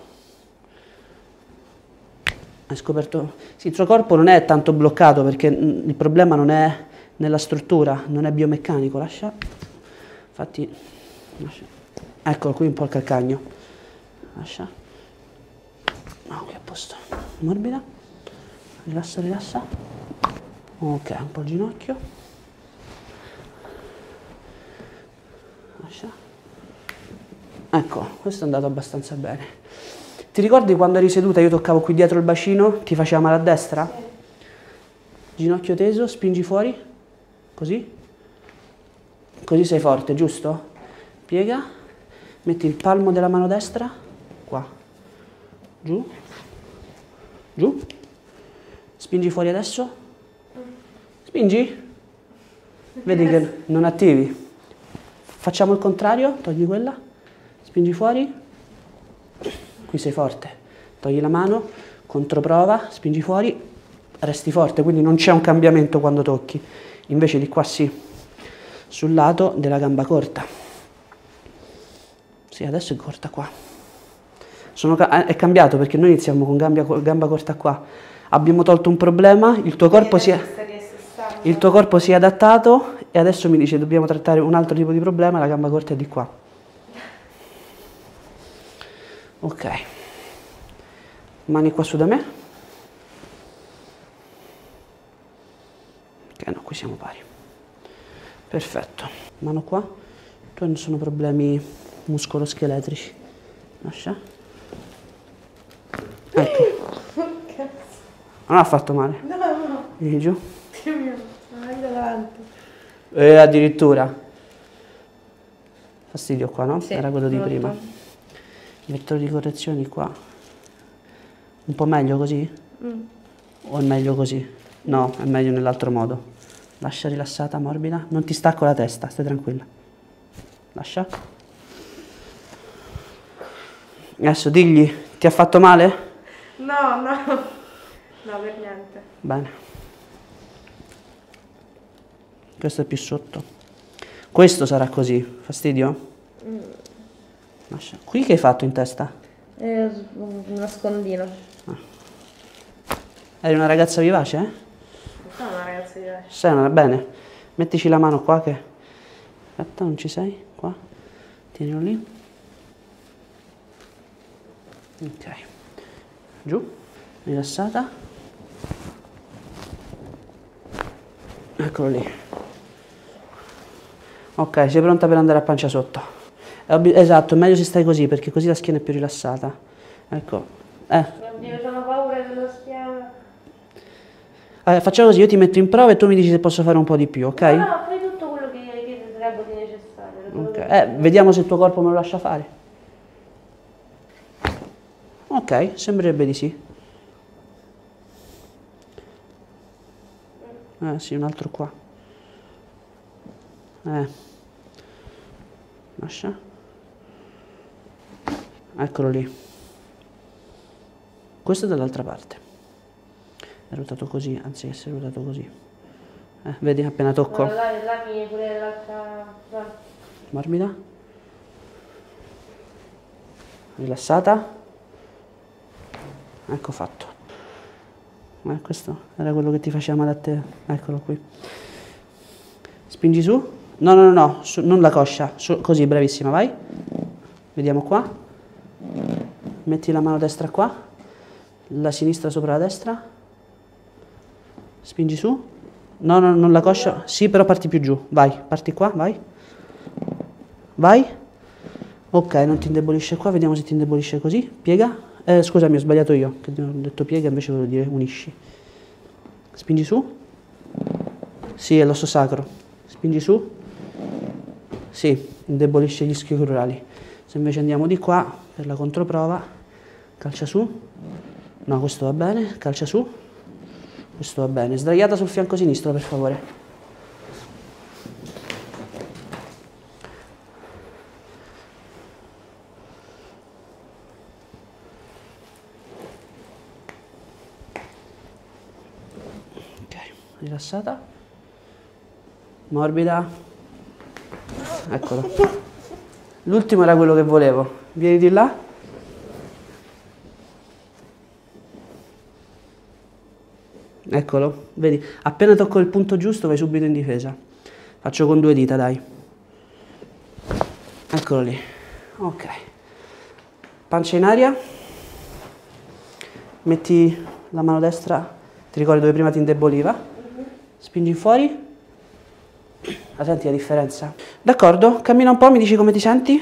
hai scoperto. Sì, il tuo corpo non è tanto bloccato perché il problema non è nella struttura, non è biomeccanico, lascia. Infatti, lascia. Ecco qui un po' il calcagno. Lascia. No, qui a posto. Morbida. Rilassa, rilassa. Ok, un po' il ginocchio. Lascia. Ecco, questo è andato abbastanza bene. Ti ricordi quando eri seduta io toccavo qui dietro il bacino? Ti faceva male a destra? Sì. Ginocchio teso, spingi fuori. Così. Così sei forte, giusto? Piega. Metti il palmo della mano destra. Qua. Giù. Giù. Spingi fuori adesso. Spingi. Vedi che non attivi. Facciamo il contrario. Togli quella. Spingi fuori. Qui sei forte, togli la mano, controprova, spingi fuori, resti forte, quindi non c'è un cambiamento quando tocchi, invece di qua sì, sul lato della gamba corta. Sì, adesso è corta qua. È cambiato perché noi iniziamo con gamba corta qua. Abbiamo tolto un problema, il tuo corpo si è adattato e adesso mi dice dobbiamo trattare un altro tipo di problema, la gamba corta è di qua. Ok, mani qua su da me. Ok, no, qui siamo pari. Perfetto, mano qua. Tu non sono problemi muscoloscheletrici. Lascia. Ecco. Non ha fatto male. No, no. Vieni giù. Dio mio, davanti. Addirittura. Fastidio qua, no? Sì, era quello di molto. prima. Il vettore di correzioni qua. Un po' meglio così? O è meglio così? No, è meglio nell'altro modo. Lascia rilassata, morbida. Non ti stacco la testa, stai tranquilla. Lascia. Adesso digli, ti ha fatto male? No, no. No, per niente. Bene. Questo è più sotto. Questo sarà così. Fastidio? Lascia. Qui che hai fatto in testa? Un nascondino. Eri una ragazza vivace, eh? Sono una ragazza diversa. Sei bene. Mettici la mano qua che... Aspetta, non ci sei? Qua. Tienilo lì. Ok. Giù. Rilassata. Eccolo lì. Ok, sei pronta per andare a pancia sotto. Esatto, meglio se stai così perché così la schiena è più rilassata. Ecco. Oddio, sono paura della schiena. Facciamo così, io ti metto in prova e tu mi dici se posso fare un po' di più, ok? No, no, fai tutto quello che ti sarebbe necessario. Okay. Vediamo se il tuo corpo me lo lascia fare. Ok, sembrerebbe di sì. Sì, un altro qua. Lascia. Eccolo lì. Questo è dall'altra parte. è ruotato così, anzi che si è ruotato così. Vedi, appena tocco. Dammi pure l'altra. Morbida. Rilassata. Ecco fatto. Questo era quello che ti faceva male a te. Eccolo qui. Spingi su. No, no, no, no, non la coscia. Così, bravissima, vai. Vediamo qua. Metti la mano destra qua. La sinistra sopra la destra. Spingi su. No, no, non la coscia. Sì, però parti più giù. Vai, parti qua, vai. Vai. Ok, non ti indebolisce qua. Vediamo se ti indebolisce così. Piega. Scusami, ho sbagliato io. Che ho detto piega, invece volevo dire unisci. Spingi su. Sì, è l'osso sacro. Spingi su. Sì, indebolisce gli ischi crurali. Se invece andiamo di qua, per la controprova, calcia su. No, questo va bene. Calcia su. Questo va bene. Sdraiata sul fianco sinistro, per favore. Rilassata, morbida, eccolo. L'ultimo era quello che volevo. Vieni di là. Eccolo, vedi, appena tocco il punto giusto vai subito in difesa. Faccio con 2 dita, dai. Eccolo lì. Ok. Pancia in aria. Metti la mano destra, ti ricordi dove prima ti indeboliva? Spingi fuori. La senti la differenza? D'accordo, cammina un po', mi dici come ti senti?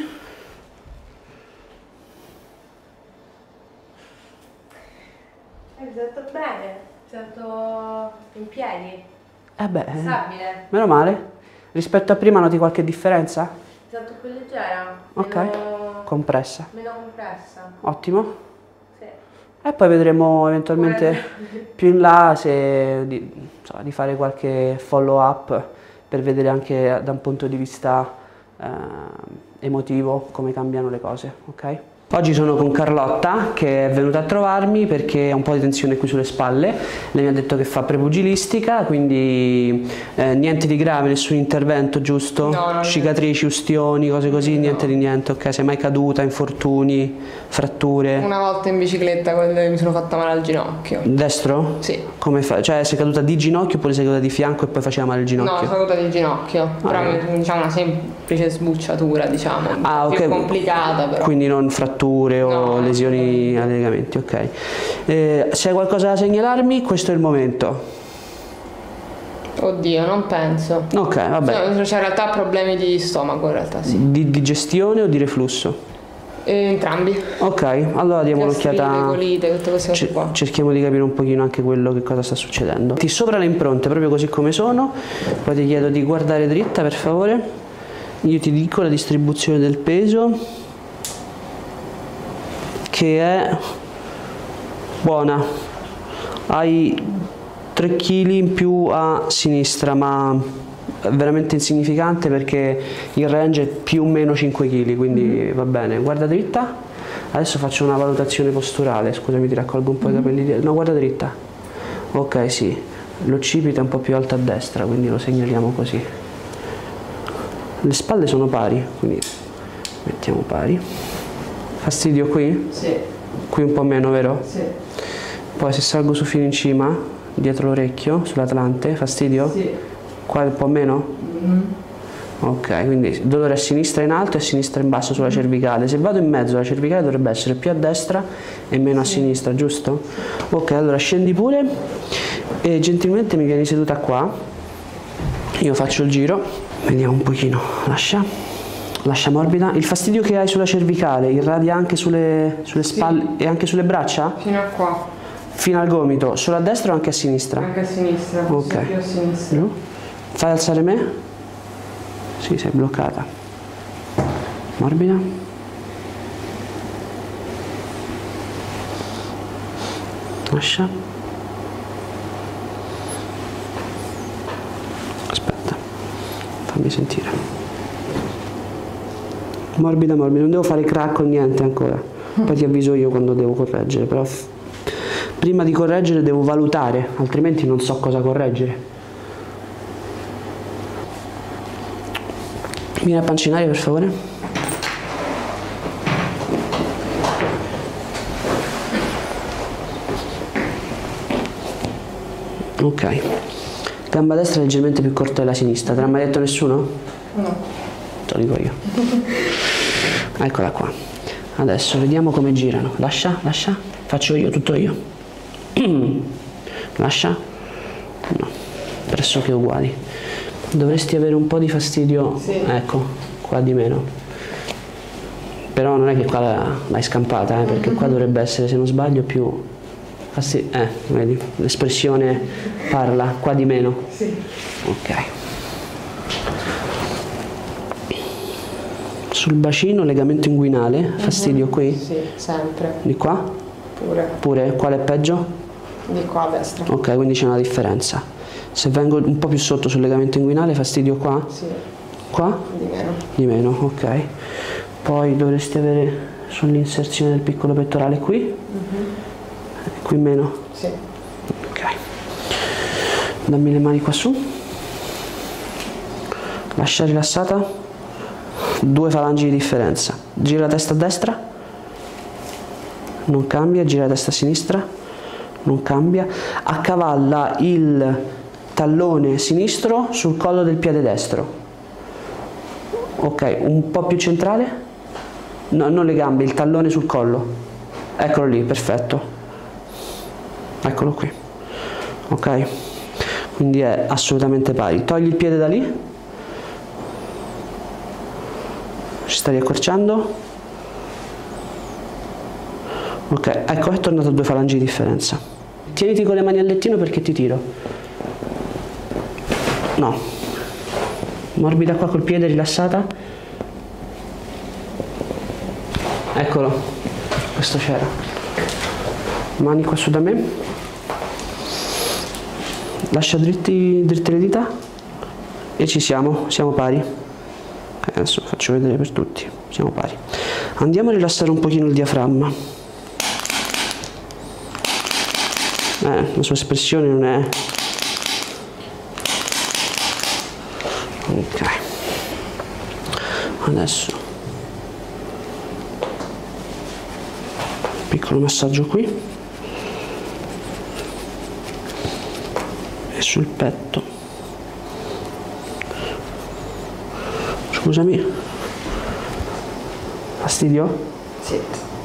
Mi sento bene, mi sento in piedi. Beh, stabile. Meno male. Rispetto a prima noti qualche differenza? Mi sento più leggera. Ok. Meno Compressa. Meno compressa. Ottimo. Sì. E poi vedremo eventualmente più in là se di fare qualche follow up per vedere anche da un punto di vista emotivo come cambiano le cose, ok? Oggi sono con Carlotta che è venuta a trovarmi perché ha un po' di tensione qui sulle spalle. Lei mi ha detto che fa prepugilistica, quindi niente di grave, nessun intervento, giusto? No, cicatrici, ustioni, cose così, no. Niente di niente, ok? Sei mai caduta, infortuni, fratture? Una volta in bicicletta mi sono fatta male al ginocchio. Destro? Sì. Come fai? Cioè sei caduta di ginocchio oppure sei caduta di fianco e poi faceva male il ginocchio? No, sono caduta di ginocchio, però diciamo una semplice sbucciatura, diciamo, ok. Più complicata però. Quindi non fratture o lesioni ai legamenti, ok. Se hai qualcosa da segnalarmi, questo è il momento. Oddio, non penso. Ok, vabbè. Cioè, in realtà problemi di stomaco, in realtà sì. Di digestione o di reflusso? Entrambi. Ok, allora diamo un'occhiata. Colite, tutte queste cose qua. Cerchiamo di capire un pochino anche quello che cosa sta succedendo. Ti sopra le impronte, proprio così come sono. Poi ti chiedo di guardare dritta, per favore. Io ti dico la distribuzione del peso, che è buona. Hai 3 kg in più a sinistra, ma è veramente insignificante perché il range è più o meno 5 kg, quindi va bene. Guarda dritta. Adesso faccio una valutazione posturale. Scusami, ti raccolgo un po' i capelli dietro. No, guarda dritta. Ok, sì. L'occipite è un po' più alto a destra, quindi lo segnaliamo così. Le spalle sono pari, quindi mettiamo pari. Fastidio qui? Sì. Qui un po' meno, vero? Sì. Poi se salgo su fino in cima, dietro l'orecchio, sull'atlante, fastidio? Sì. Qua un po' meno? Ok, quindi dolore a sinistra in alto e a sinistra in basso sulla cervicale. Se vado in mezzo, la cervicale dovrebbe essere più a destra e meno a sinistra, giusto? Ok, allora scendi pure e gentilmente mi vieni seduta qua. Io faccio il giro, vediamo un pochino, lascia morbida. Il fastidio che hai sulla cervicale irradia anche sulle spalle e anche sulle braccia? Fino a qua. Fino al gomito, solo a destra o anche a sinistra? Anche a sinistra, ok. Più a sinistra. Giù. Fai alzare me? Sì, sei bloccata. Morbida. Lascia. Aspetta, fammi sentire. Morbida, morbida, non devo fare crack o niente ancora. Poi ti avviso io quando devo correggere, però Prima di correggere devo valutare, altrimenti non so cosa correggere. Vieni a pancia in aria per favore. Ok. Gamba destra è leggermente più corta della sinistra. Te l'ha mai detto nessuno? No. Te lo dico io. Eccola qua. Adesso vediamo come girano. Lascia, lascia. Faccio io, tutto io. Lascia. No. Pressoché uguali. Dovresti avere un po' di fastidio. Sì. Ecco, qua di meno. Però non è che qua l'hai scampata, perché qua dovrebbe essere, se non sbaglio, più... vedi, l'espressione parla, qua di meno. Sì. Ok. Sul bacino, legamento inguinale, fastidio qui? Sì, sempre. Di qua? Pure. Pure? Qual è peggio? Di qua a destra. Ok, quindi c'è una differenza. Se vengo un po' più sotto sul legamento inguinale, fastidio qua? Sì. Qua? Di meno. Di meno, ok. Poi dovresti avere sull'inserzione del piccolo pettorale qui? Qui meno? Sì. Ok. Dammi le mani qua su. Lascia rilassata. 2 falangi di differenza. Gira la testa a destra. Non cambia. Gira la testa a sinistra. Non cambia. Accavalla il tallone sinistro sul collo del piede destro. Ok, un po' più centrale. No, non le gambe, il tallone sul collo. Eccolo lì, perfetto. Eccolo qui. Ok? Quindi è assolutamente pari. Togli il piede da lì. Ci sta riaccorciando. Ok, ecco, è tornato a 2 falangi di differenza. Tieniti con le mani al lettino perché ti tiro. No. Morbida qua col piede, rilassata. Eccolo. Questo c'era. Mani qua su da me. Lascia dritte le dita. E ci siamo pari. Adesso faccio vedere per tutti. Siamo pari. Andiamo a rilassare un pochino il diaframma. La sua espressione non è... Ok. Adesso piccolo massaggio qui e sul petto. Scusami, fastidio? Sì.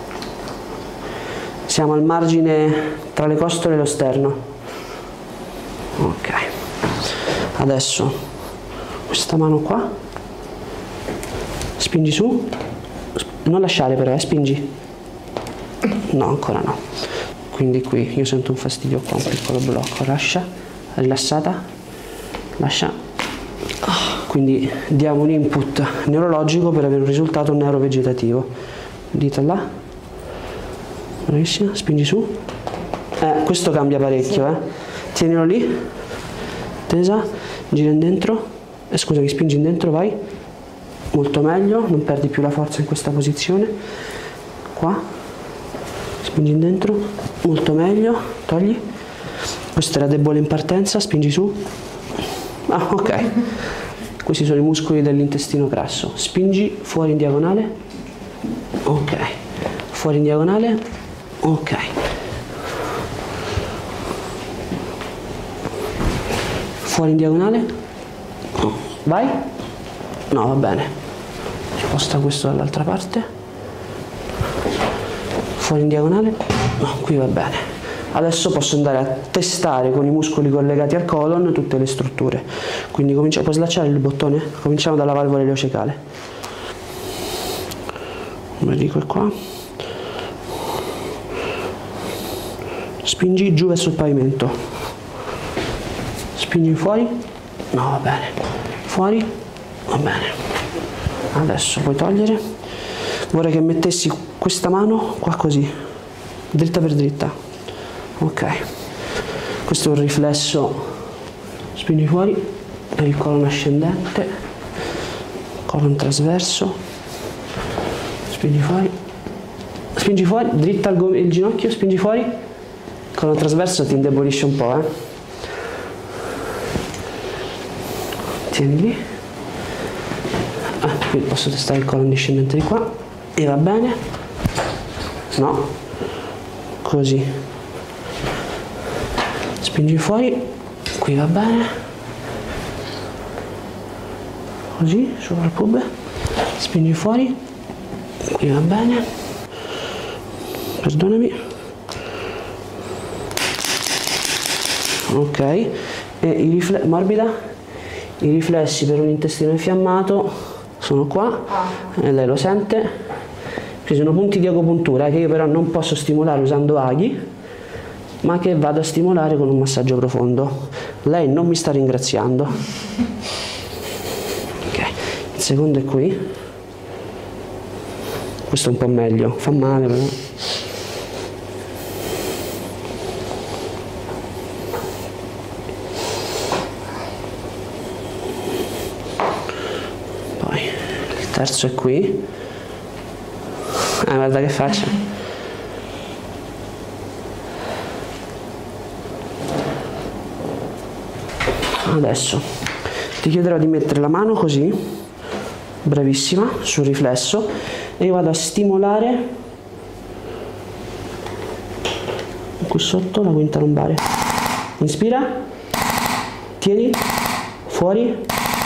Siamo al margine tra le costole e lo sterno. Ok. Adesso questa mano qua, spingi su, non lasciare però, spingi. No, ancora no. Quindi qui io sento un fastidio qua, un piccolo blocco. Lascia, rilassata, lascia. Quindi diamo un input neurologico per avere un risultato neurovegetativo. Dita là. Bravissima, spingi su. Questo cambia parecchio, Tienilo lì. Tesa, gira in dentro. Scusami, spingi in dentro, vai. Molto meglio, non perdi più la forza in questa posizione. Qua. Spingi in dentro. Molto meglio. Togli. Questo era debole in partenza, spingi su. Ah, ok. Questi sono i muscoli dell'intestino grasso. Spingi fuori in diagonale. Ok. Fuori in diagonale. Ok. Fuori in diagonale. Vai. No, va bene. Sposta questo dall'altra parte. Fuori in diagonale. No, qui va bene. Adesso posso andare a testare con i muscoli collegati al colon tutte le strutture. Quindi puoi slacciare il bottone? Cominciamo dalla valvola ileocecale. Come dico, è qua. Spingi giù verso il pavimento. Spingi fuori. No, va bene. Fuori. Va bene. Adesso puoi togliere. Vorrei che mettessi questa mano qua così. Dritta per dritta. Ok. Questo è un riflesso. Spingi fuori. Per il colon ascendente. Colon trasverso. Spingi fuori. Spingi fuori. Dritta il ginocchio. Spingi fuori. colon trasverso ti indebolisce un po', Tieni lì. Qui posso testare il colon discendente di qua. E va bene? No. Così. Spingi fuori. Qui va bene. Così, sopra il pube. Spingi fuori. Qui va bene. Perdonami. Ok. E morbida. I riflessi per un intestino infiammato sono qua e lei lo sente. Ci sono punti di agopuntura che io però non posso stimolare usando aghi, ma che vado a stimolare con un massaggio profondo. Lei non mi sta ringraziando. Ok, il secondo è qui. Questo è un po' meglio, fa male però. Il terzo è qui. Guarda che faccia. Adesso ti chiederò di mettere la mano così, bravissima, sul riflesso, e io vado a stimolare qui sotto la quinta lombare. Inspira, tieni, fuori.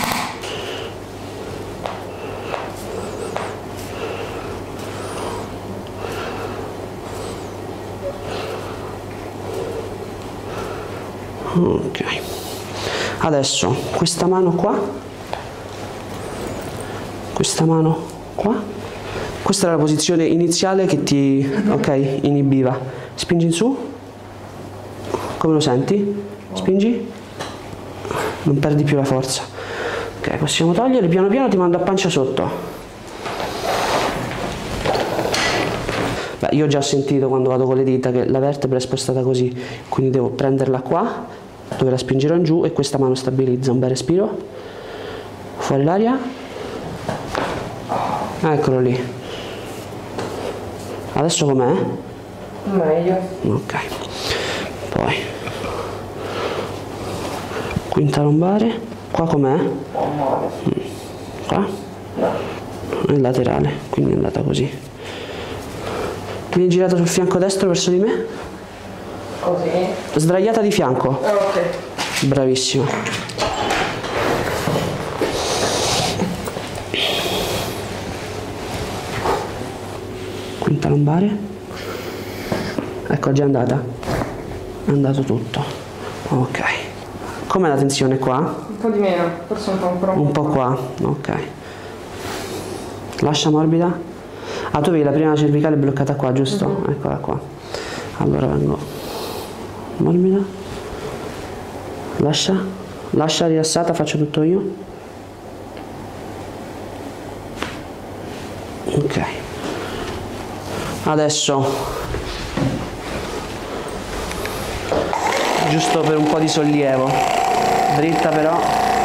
Ok, adesso questa mano qua, questa mano qua, questa è la posizione iniziale che ti, ok, inibiva. Spingi in su, come lo senti? Spingi, non perdi più la forza. Ok, possiamo togliere, piano piano ti mando a pancia sotto. Beh, io ho già sentito quando vado con le dita che la vertebra è spostata così, quindi devo prenderla qua, dove la spingerò in giù, e questa mano stabilizza. Un bel respiro, fuori l'aria, eccolo lì. Adesso com'è? Meglio. Ok, poi quinta lombare, qua com'è? Qua? È laterale, quindi è andata così. Vieni girata sul fianco destro verso di me. Così. Sdraiata di fianco. Ok. Bravissimo. Quinta lombare. Ecco, già è andata. È andato tutto. Ok. Com'è la tensione qua? Un po' di meno, forse un po' ancora Un po' qua. Ok. Lascia morbida. Ah, tu vedi la prima cervicale bloccata qua, giusto? Eccola qua. Allora vengo morbida. Lascia rilassata, faccio tutto io. Ok. Adesso, giusto per un po' di sollievo, dritta però.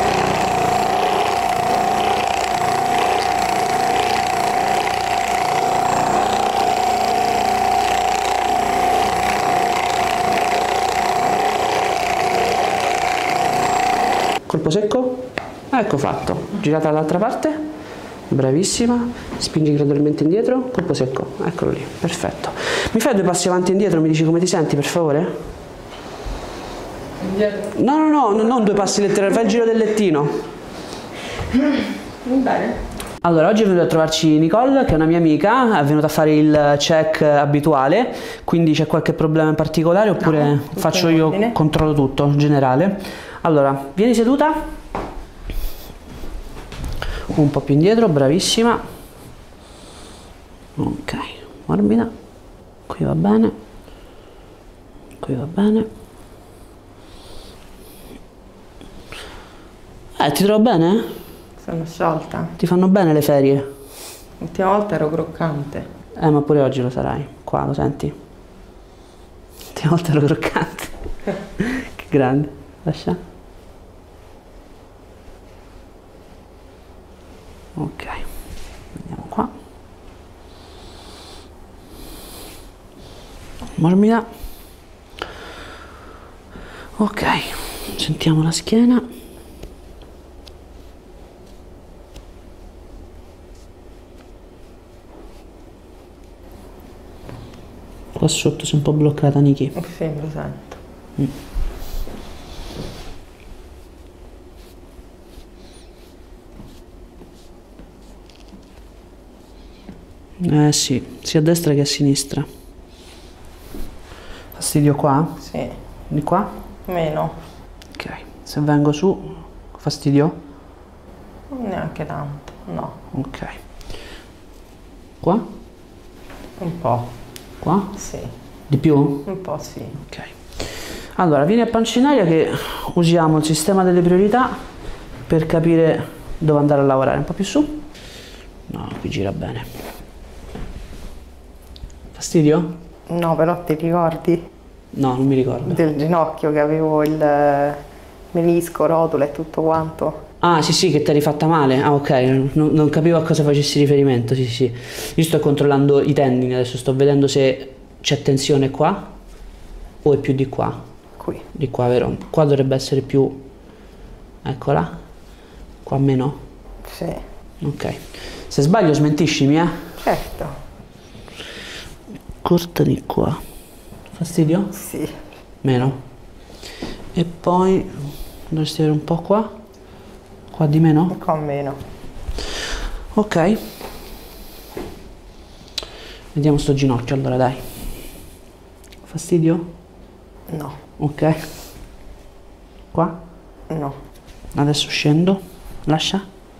Colpo secco, ecco fatto. Girata dall'altra parte, bravissima. Spingi gradualmente indietro, colpo secco, eccolo lì, perfetto. Mi fai 2 passi avanti e indietro, mi dici come ti senti, per favore? indietro. No, non 2 passi letteralmente, fai il giro del lettino. Bene. Allora, oggi è venuta a trovarci Nicole, che è una mia amica, è venuta a fare il check abituale, quindi c'è qualche problema in particolare oppure No, faccio in io, ordine. controllo tutto, in generale. Allora, vieni seduta, un po' più indietro, bravissima. Ok, morbida, qui va bene, qui va bene. Ti trovo bene? Sono sciolta. Ti fanno bene le ferie? L'ultima volta ero croccante. Ma pure oggi lo sarai. Qua, lo senti? L'ultima volta ero croccante. Che grande. Lascia. Ok. Andiamo qua. Morbida. Ok, sentiamo la schiena. Qua sotto si è un po' bloccata, Niki. Sì, lo sento. Sì, sia a destra che a sinistra. Fastidio qua? Sì. Di qua? Meno. Ok, se vengo su, fastidio? Neanche tanto, no. Ok. Qua? Un po'. Qua? Sì. Di più? Un po' sì. Ok. Allora, vieni a pancia in aria che usiamo il sistema delle priorità per capire dove andare a lavorare. Un po' più su? No, qui gira bene. Fastidio? No, però ti ricordi No, non mi ricordo. del ginocchio che avevo il menisco, rotula e tutto quanto? Ah, sì, sì, che ti eri fatta male. Ah, ok, non capivo a cosa facessi riferimento. Sì, sì. Io sto controllando i tendini, adesso sto vedendo se c'è tensione qua o è più di qua. Qui. Di qua, vero? Qua dovrebbe essere più... Eccola. Qua meno? Sì. Ok. Se sbaglio smentiscimi, eh? Certo. Corta di qua. Fastidio? Sì. Meno. E poi dovresti avere un po' qua. Qua di meno? Qua meno. Ok. Vediamo sto ginocchio allora, dai. Fastidio? No. Ok. Qua? No. Adesso scendo. Lascia.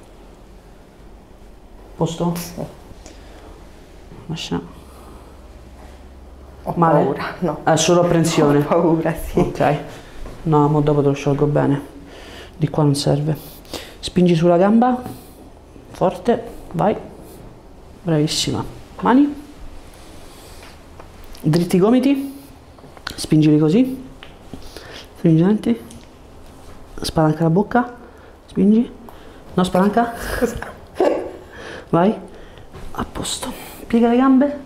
Posto? Sì. Lascia. Ho Male? paura. No. Solo apprensione. Ho paura, sì. Ok. No, ma dopo te lo sciolgo bene. Di qua non serve. Spingi sulla gamba. Forte. Vai. Bravissima. Mani. Dritti i gomiti. Spingili così. Spingi i denti. Spalanca la bocca. Spingi. No, spalanca. Scusa. Vai. A posto. Piega le gambe.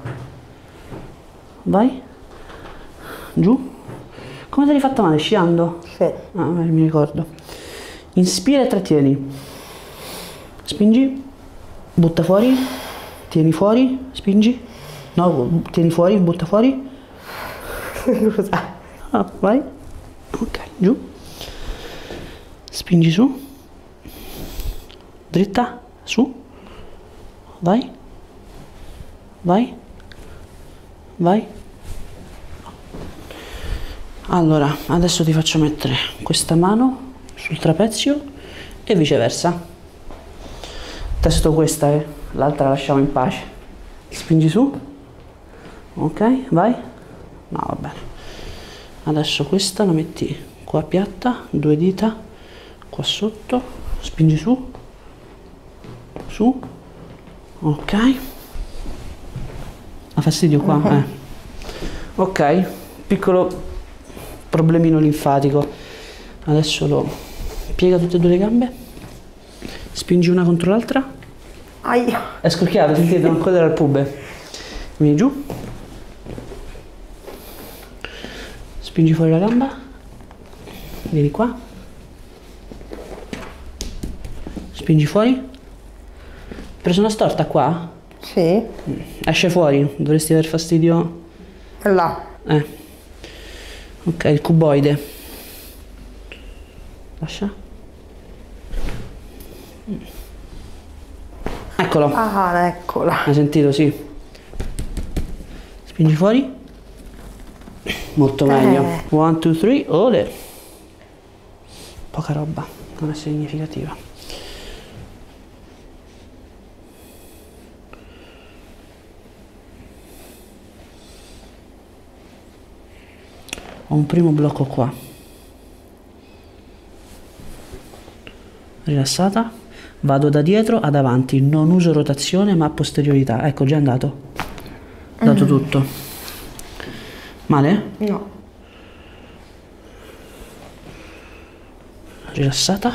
Vai. Giù. Come ti eri fatta male? Sciando? Sì. Ah, mi ricordo. Inspira e trattieni. Spingi. Butta fuori. Tieni fuori. Spingi. No, tieni fuori, butta fuori. Scusa. Ah, vai. Ok, giù. Spingi su. Dritta. Su. Vai. Vai. Vai. Allora, adesso ti faccio mettere questa mano sul trapezio e viceversa. Testo questa, l'altra la lasciamo in pace. Spingi su. Ok, vai. No, va bene. Adesso questa la metti qua piatta, 2 dita, qua sotto, spingi su. Su. Ok. Ha fastidio qua? Ok, piccolo problemino linfatico. Adesso lo piega tutte e 2 le gambe, spingi una contro l'altra. Aia. È scocchiato, sentite, non cogliere al pube. Vieni giù, spingi fuori la gamba, vieni qua, spingi fuori. Preso una storta qua? Sì. Esce fuori, dovresti aver fastidio. Là. Ok, il cuboide. Lascia. Eccolo. Ah, eccola. Hai sentito? Sì. Spingi fuori. Molto meglio. 1, 2, 3, ole. Poca roba, non è significativa. Ho un primo blocco qua. Rilassata. Vado da dietro ad avanti. Non uso rotazione ma posteriorità. Ecco, già è andato. Ho dato tutto. Male? No. Rilassata.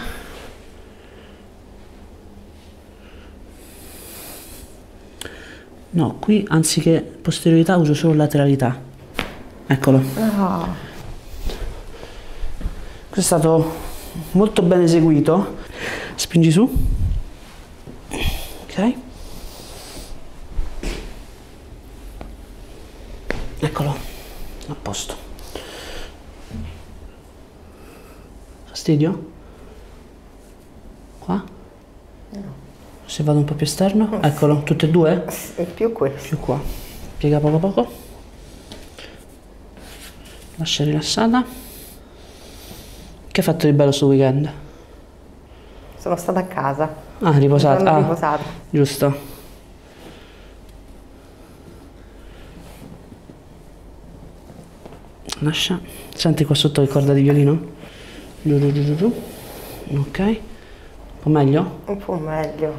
No, qui anziché posteriorità uso solo lateralità. Eccolo. Ah. Questo è stato molto ben eseguito. Spingi su. Ok. Eccolo, a posto. Fastidio? Qua? No. Se vado un po' più esterno? Eccolo, tutte e due? E più questo. Più qua. Piega poco poco. Lascia rilassata. Che hai fatto di bello sto weekend? Sono stata a casa. Ah, riposata. Sono riposata. Giusto. Lascia. Senti qua sotto le corda di violino? Giù, giù, giù, giù, giù. Ok. Un po' meglio? Un po' meglio.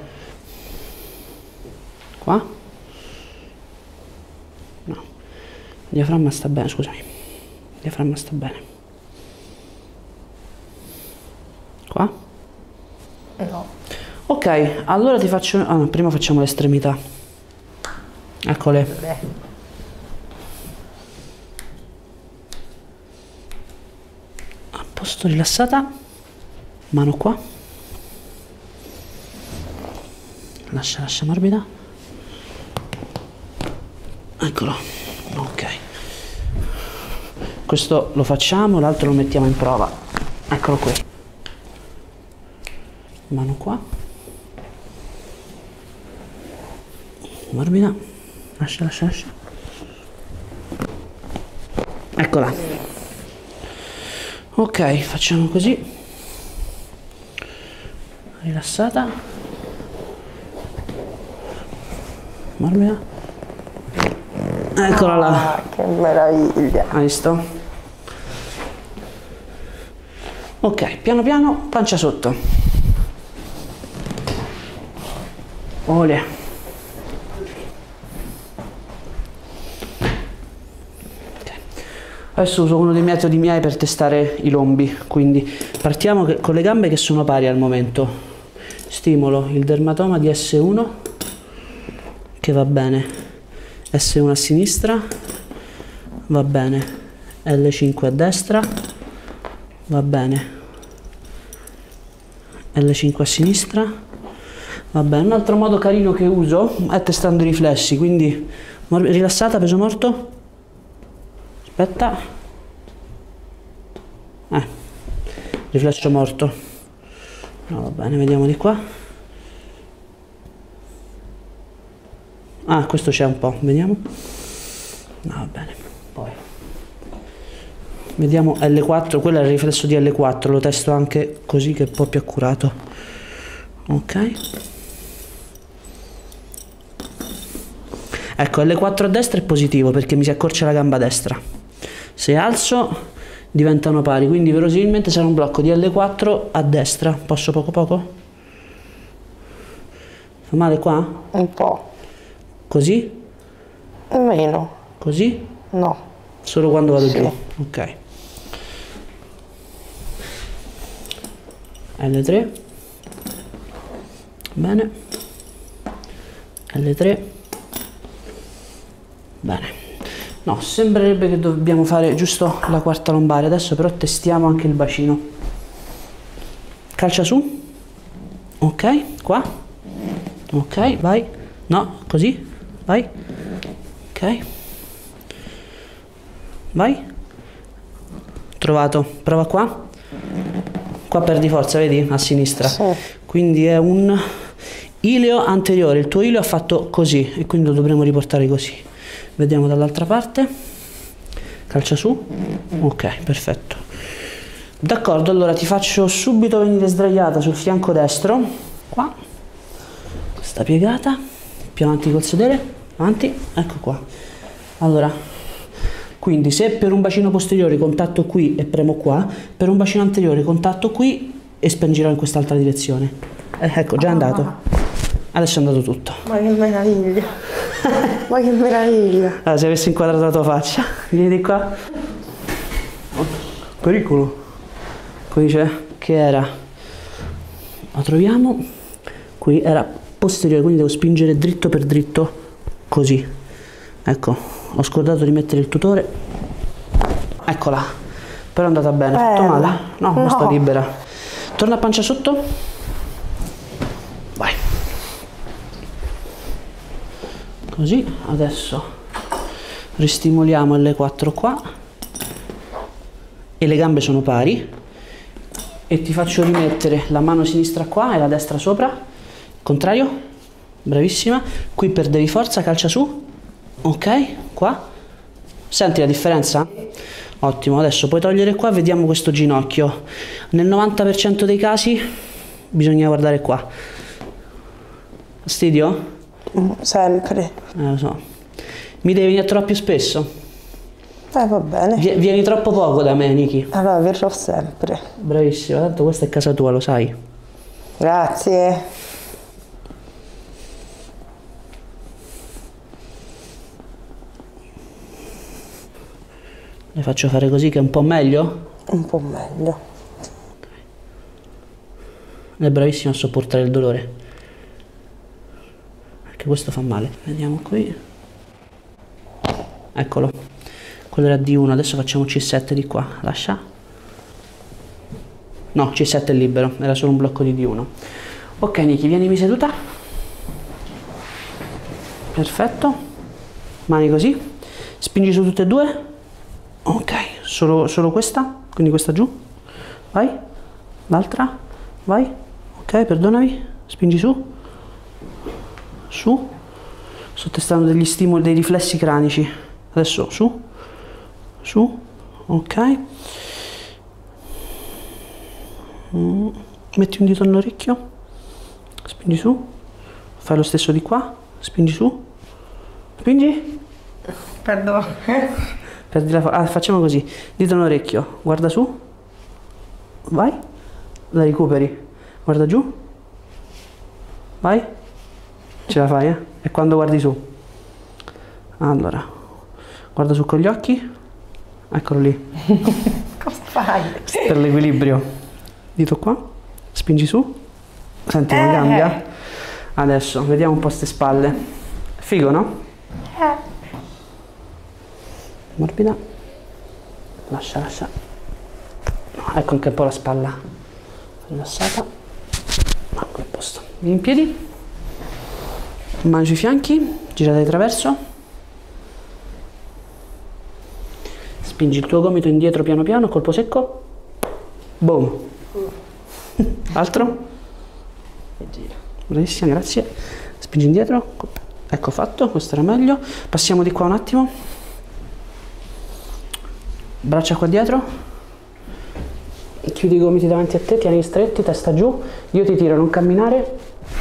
Qua? No. Il diaframma sta bene, scusami. Il diaframma sta bene. Qua? No. Ok, allora ti faccio... Ah, no, prima facciamo le estremità. Eccole. Beh. A posto, rilassata. Mano qua. Lascia morbida. Eccolo. Ok. Questo lo facciamo, l'altro lo mettiamo in prova. Eccolo qui. Mano qua. Morbida. Lascia. Eccola. Ok, facciamo così. Rilassata. Morbida. Eccola là. Ah, che meraviglia. Hai visto? Ok, piano piano, pancia sotto. Olè. Adesso uso uno dei metodi miei per testare i lombi, quindi partiamo con le gambe che sono pari al momento. Stimolo il dermatoma di S1 che va bene, S1 a sinistra va bene, L5 a destra va bene, L5 a sinistra va bene. Un altro modo carino che uso è testando i riflessi, quindi rilassata, peso morto. Aspetta. Riflesso morto. No, va bene, vediamo di qua. Ah, questo c'è un po', vediamo. No, va bene. Poi vediamo L4, quello è il riflesso di L4, lo testo anche così che è un po' più accurato. Ok. Ecco, L4 a destra è positivo perché mi si accorcia la gamba destra. Se alzo diventano pari, quindi verosimilmente sarà un blocco di L4 a destra. Posso poco? Fa male qua? Un po'. Così? Meno. Così? No. Solo quando vado Sì. giù. Ok. L3. Bene. L3. Bene. No, sembrerebbe che dobbiamo fare giusto la quarta lombare. Adesso però testiamo anche il bacino. Calcia su. Ok, qua. Ok, vai. No, così. Vai. Ok. Vai. Trovato. Prova qua. Qua perdi forza, vedi? A sinistra. Sì. Quindi è un ileo anteriore. Il tuo ileo ha fatto così e quindi lo dovremo riportare così. Vediamo dall'altra parte. Calcia su. Ok, perfetto. D'accordo, allora ti faccio subito venire sdraiata sul fianco destro. Qua. Sta piegata. Più avanti col sedere. Avanti. Ecco qua. Allora, quindi se per un bacino posteriore contatto qui e premo qua, per un bacino anteriore contatto qui e spingerò in quest'altra direzione. Ecco, già è andato. Adesso è andato tutto. Ma che meraviglia. Ma che meraviglia. Allora, se avessi inquadrato la tua faccia. Vieni di qua. Pericolo. Qui c'è che era. La troviamo. Qui era posteriore, quindi devo spingere dritto per dritto. Così. Ecco, ho scordato di mettere il tutore. Eccola. Però è andata bene, fatto male? No, No. sta libera. Torna a pancia sotto. Vai. Così, adesso ristimoliamo le 4 qua. E le gambe sono pari. E ti faccio rimettere la mano sinistra qua e la destra sopra. Contrario. Bravissima. Qui perdevi forza, calcia su. Ok, qua. Senti la differenza? Ottimo, adesso puoi togliere qua e vediamo questo ginocchio. Nel 90% dei casi bisogna guardare qua. Fastidio? Sempre. Lo so. Mi devi venire troppo più spesso? Va bene. Vieni troppo poco da me, Niki. Allora verrò sempre. Bravissima, tanto questa è casa tua, lo sai. Grazie. Le faccio fare così che è un po' meglio? Un po' meglio. È bravissima a sopportare il dolore. Perché questo fa male. Vediamo qui. Eccolo. Quello era D1, adesso facciamo C7 di qua. Lascia. No, C7 è libero, era solo un blocco di D1. Ok Niki, vienimi seduta. Perfetto. Mani così. Spingi su tutte e due. Ok, solo questa, quindi questa giù. Vai. L'altra. Vai. Ok, perdonami. Spingi su. Su. Sto testando degli stimoli, dei riflessi cranici. Adesso su. Su. Ok. Metti un dito nell'orecchio. Spingi su. Fai lo stesso di qua. Spingi su. Spingi. Perdono. Perdi la facciamo così. Dito nell'orecchio. Guarda su. Vai. La recuperi. Guarda giù. Vai. Ce la fai, eh? E quando guardi su? Allora. Guarda su con gli occhi. Eccolo lì. Cosa fai? Per l'equilibrio. Dito qua. Spingi su. Senti, non cambia? Adesso, vediamo un po' ste spalle. Figo, no? Morbida. Lascia. No, ecco anche un po' la spalla rilassata. A quel posto. Vieni in piedi. Mani sui fianchi. Girate di traverso. Spingi il tuo gomito indietro piano piano, colpo secco. Boom. Altro. E gira. Bravissima, grazie. Spingi indietro. Ecco fatto, questo era meglio. Passiamo di qua un attimo. Braccia qua dietro. Chiudi i gomiti davanti a te, tieni stretti, testa giù. Io ti tiro, non camminare.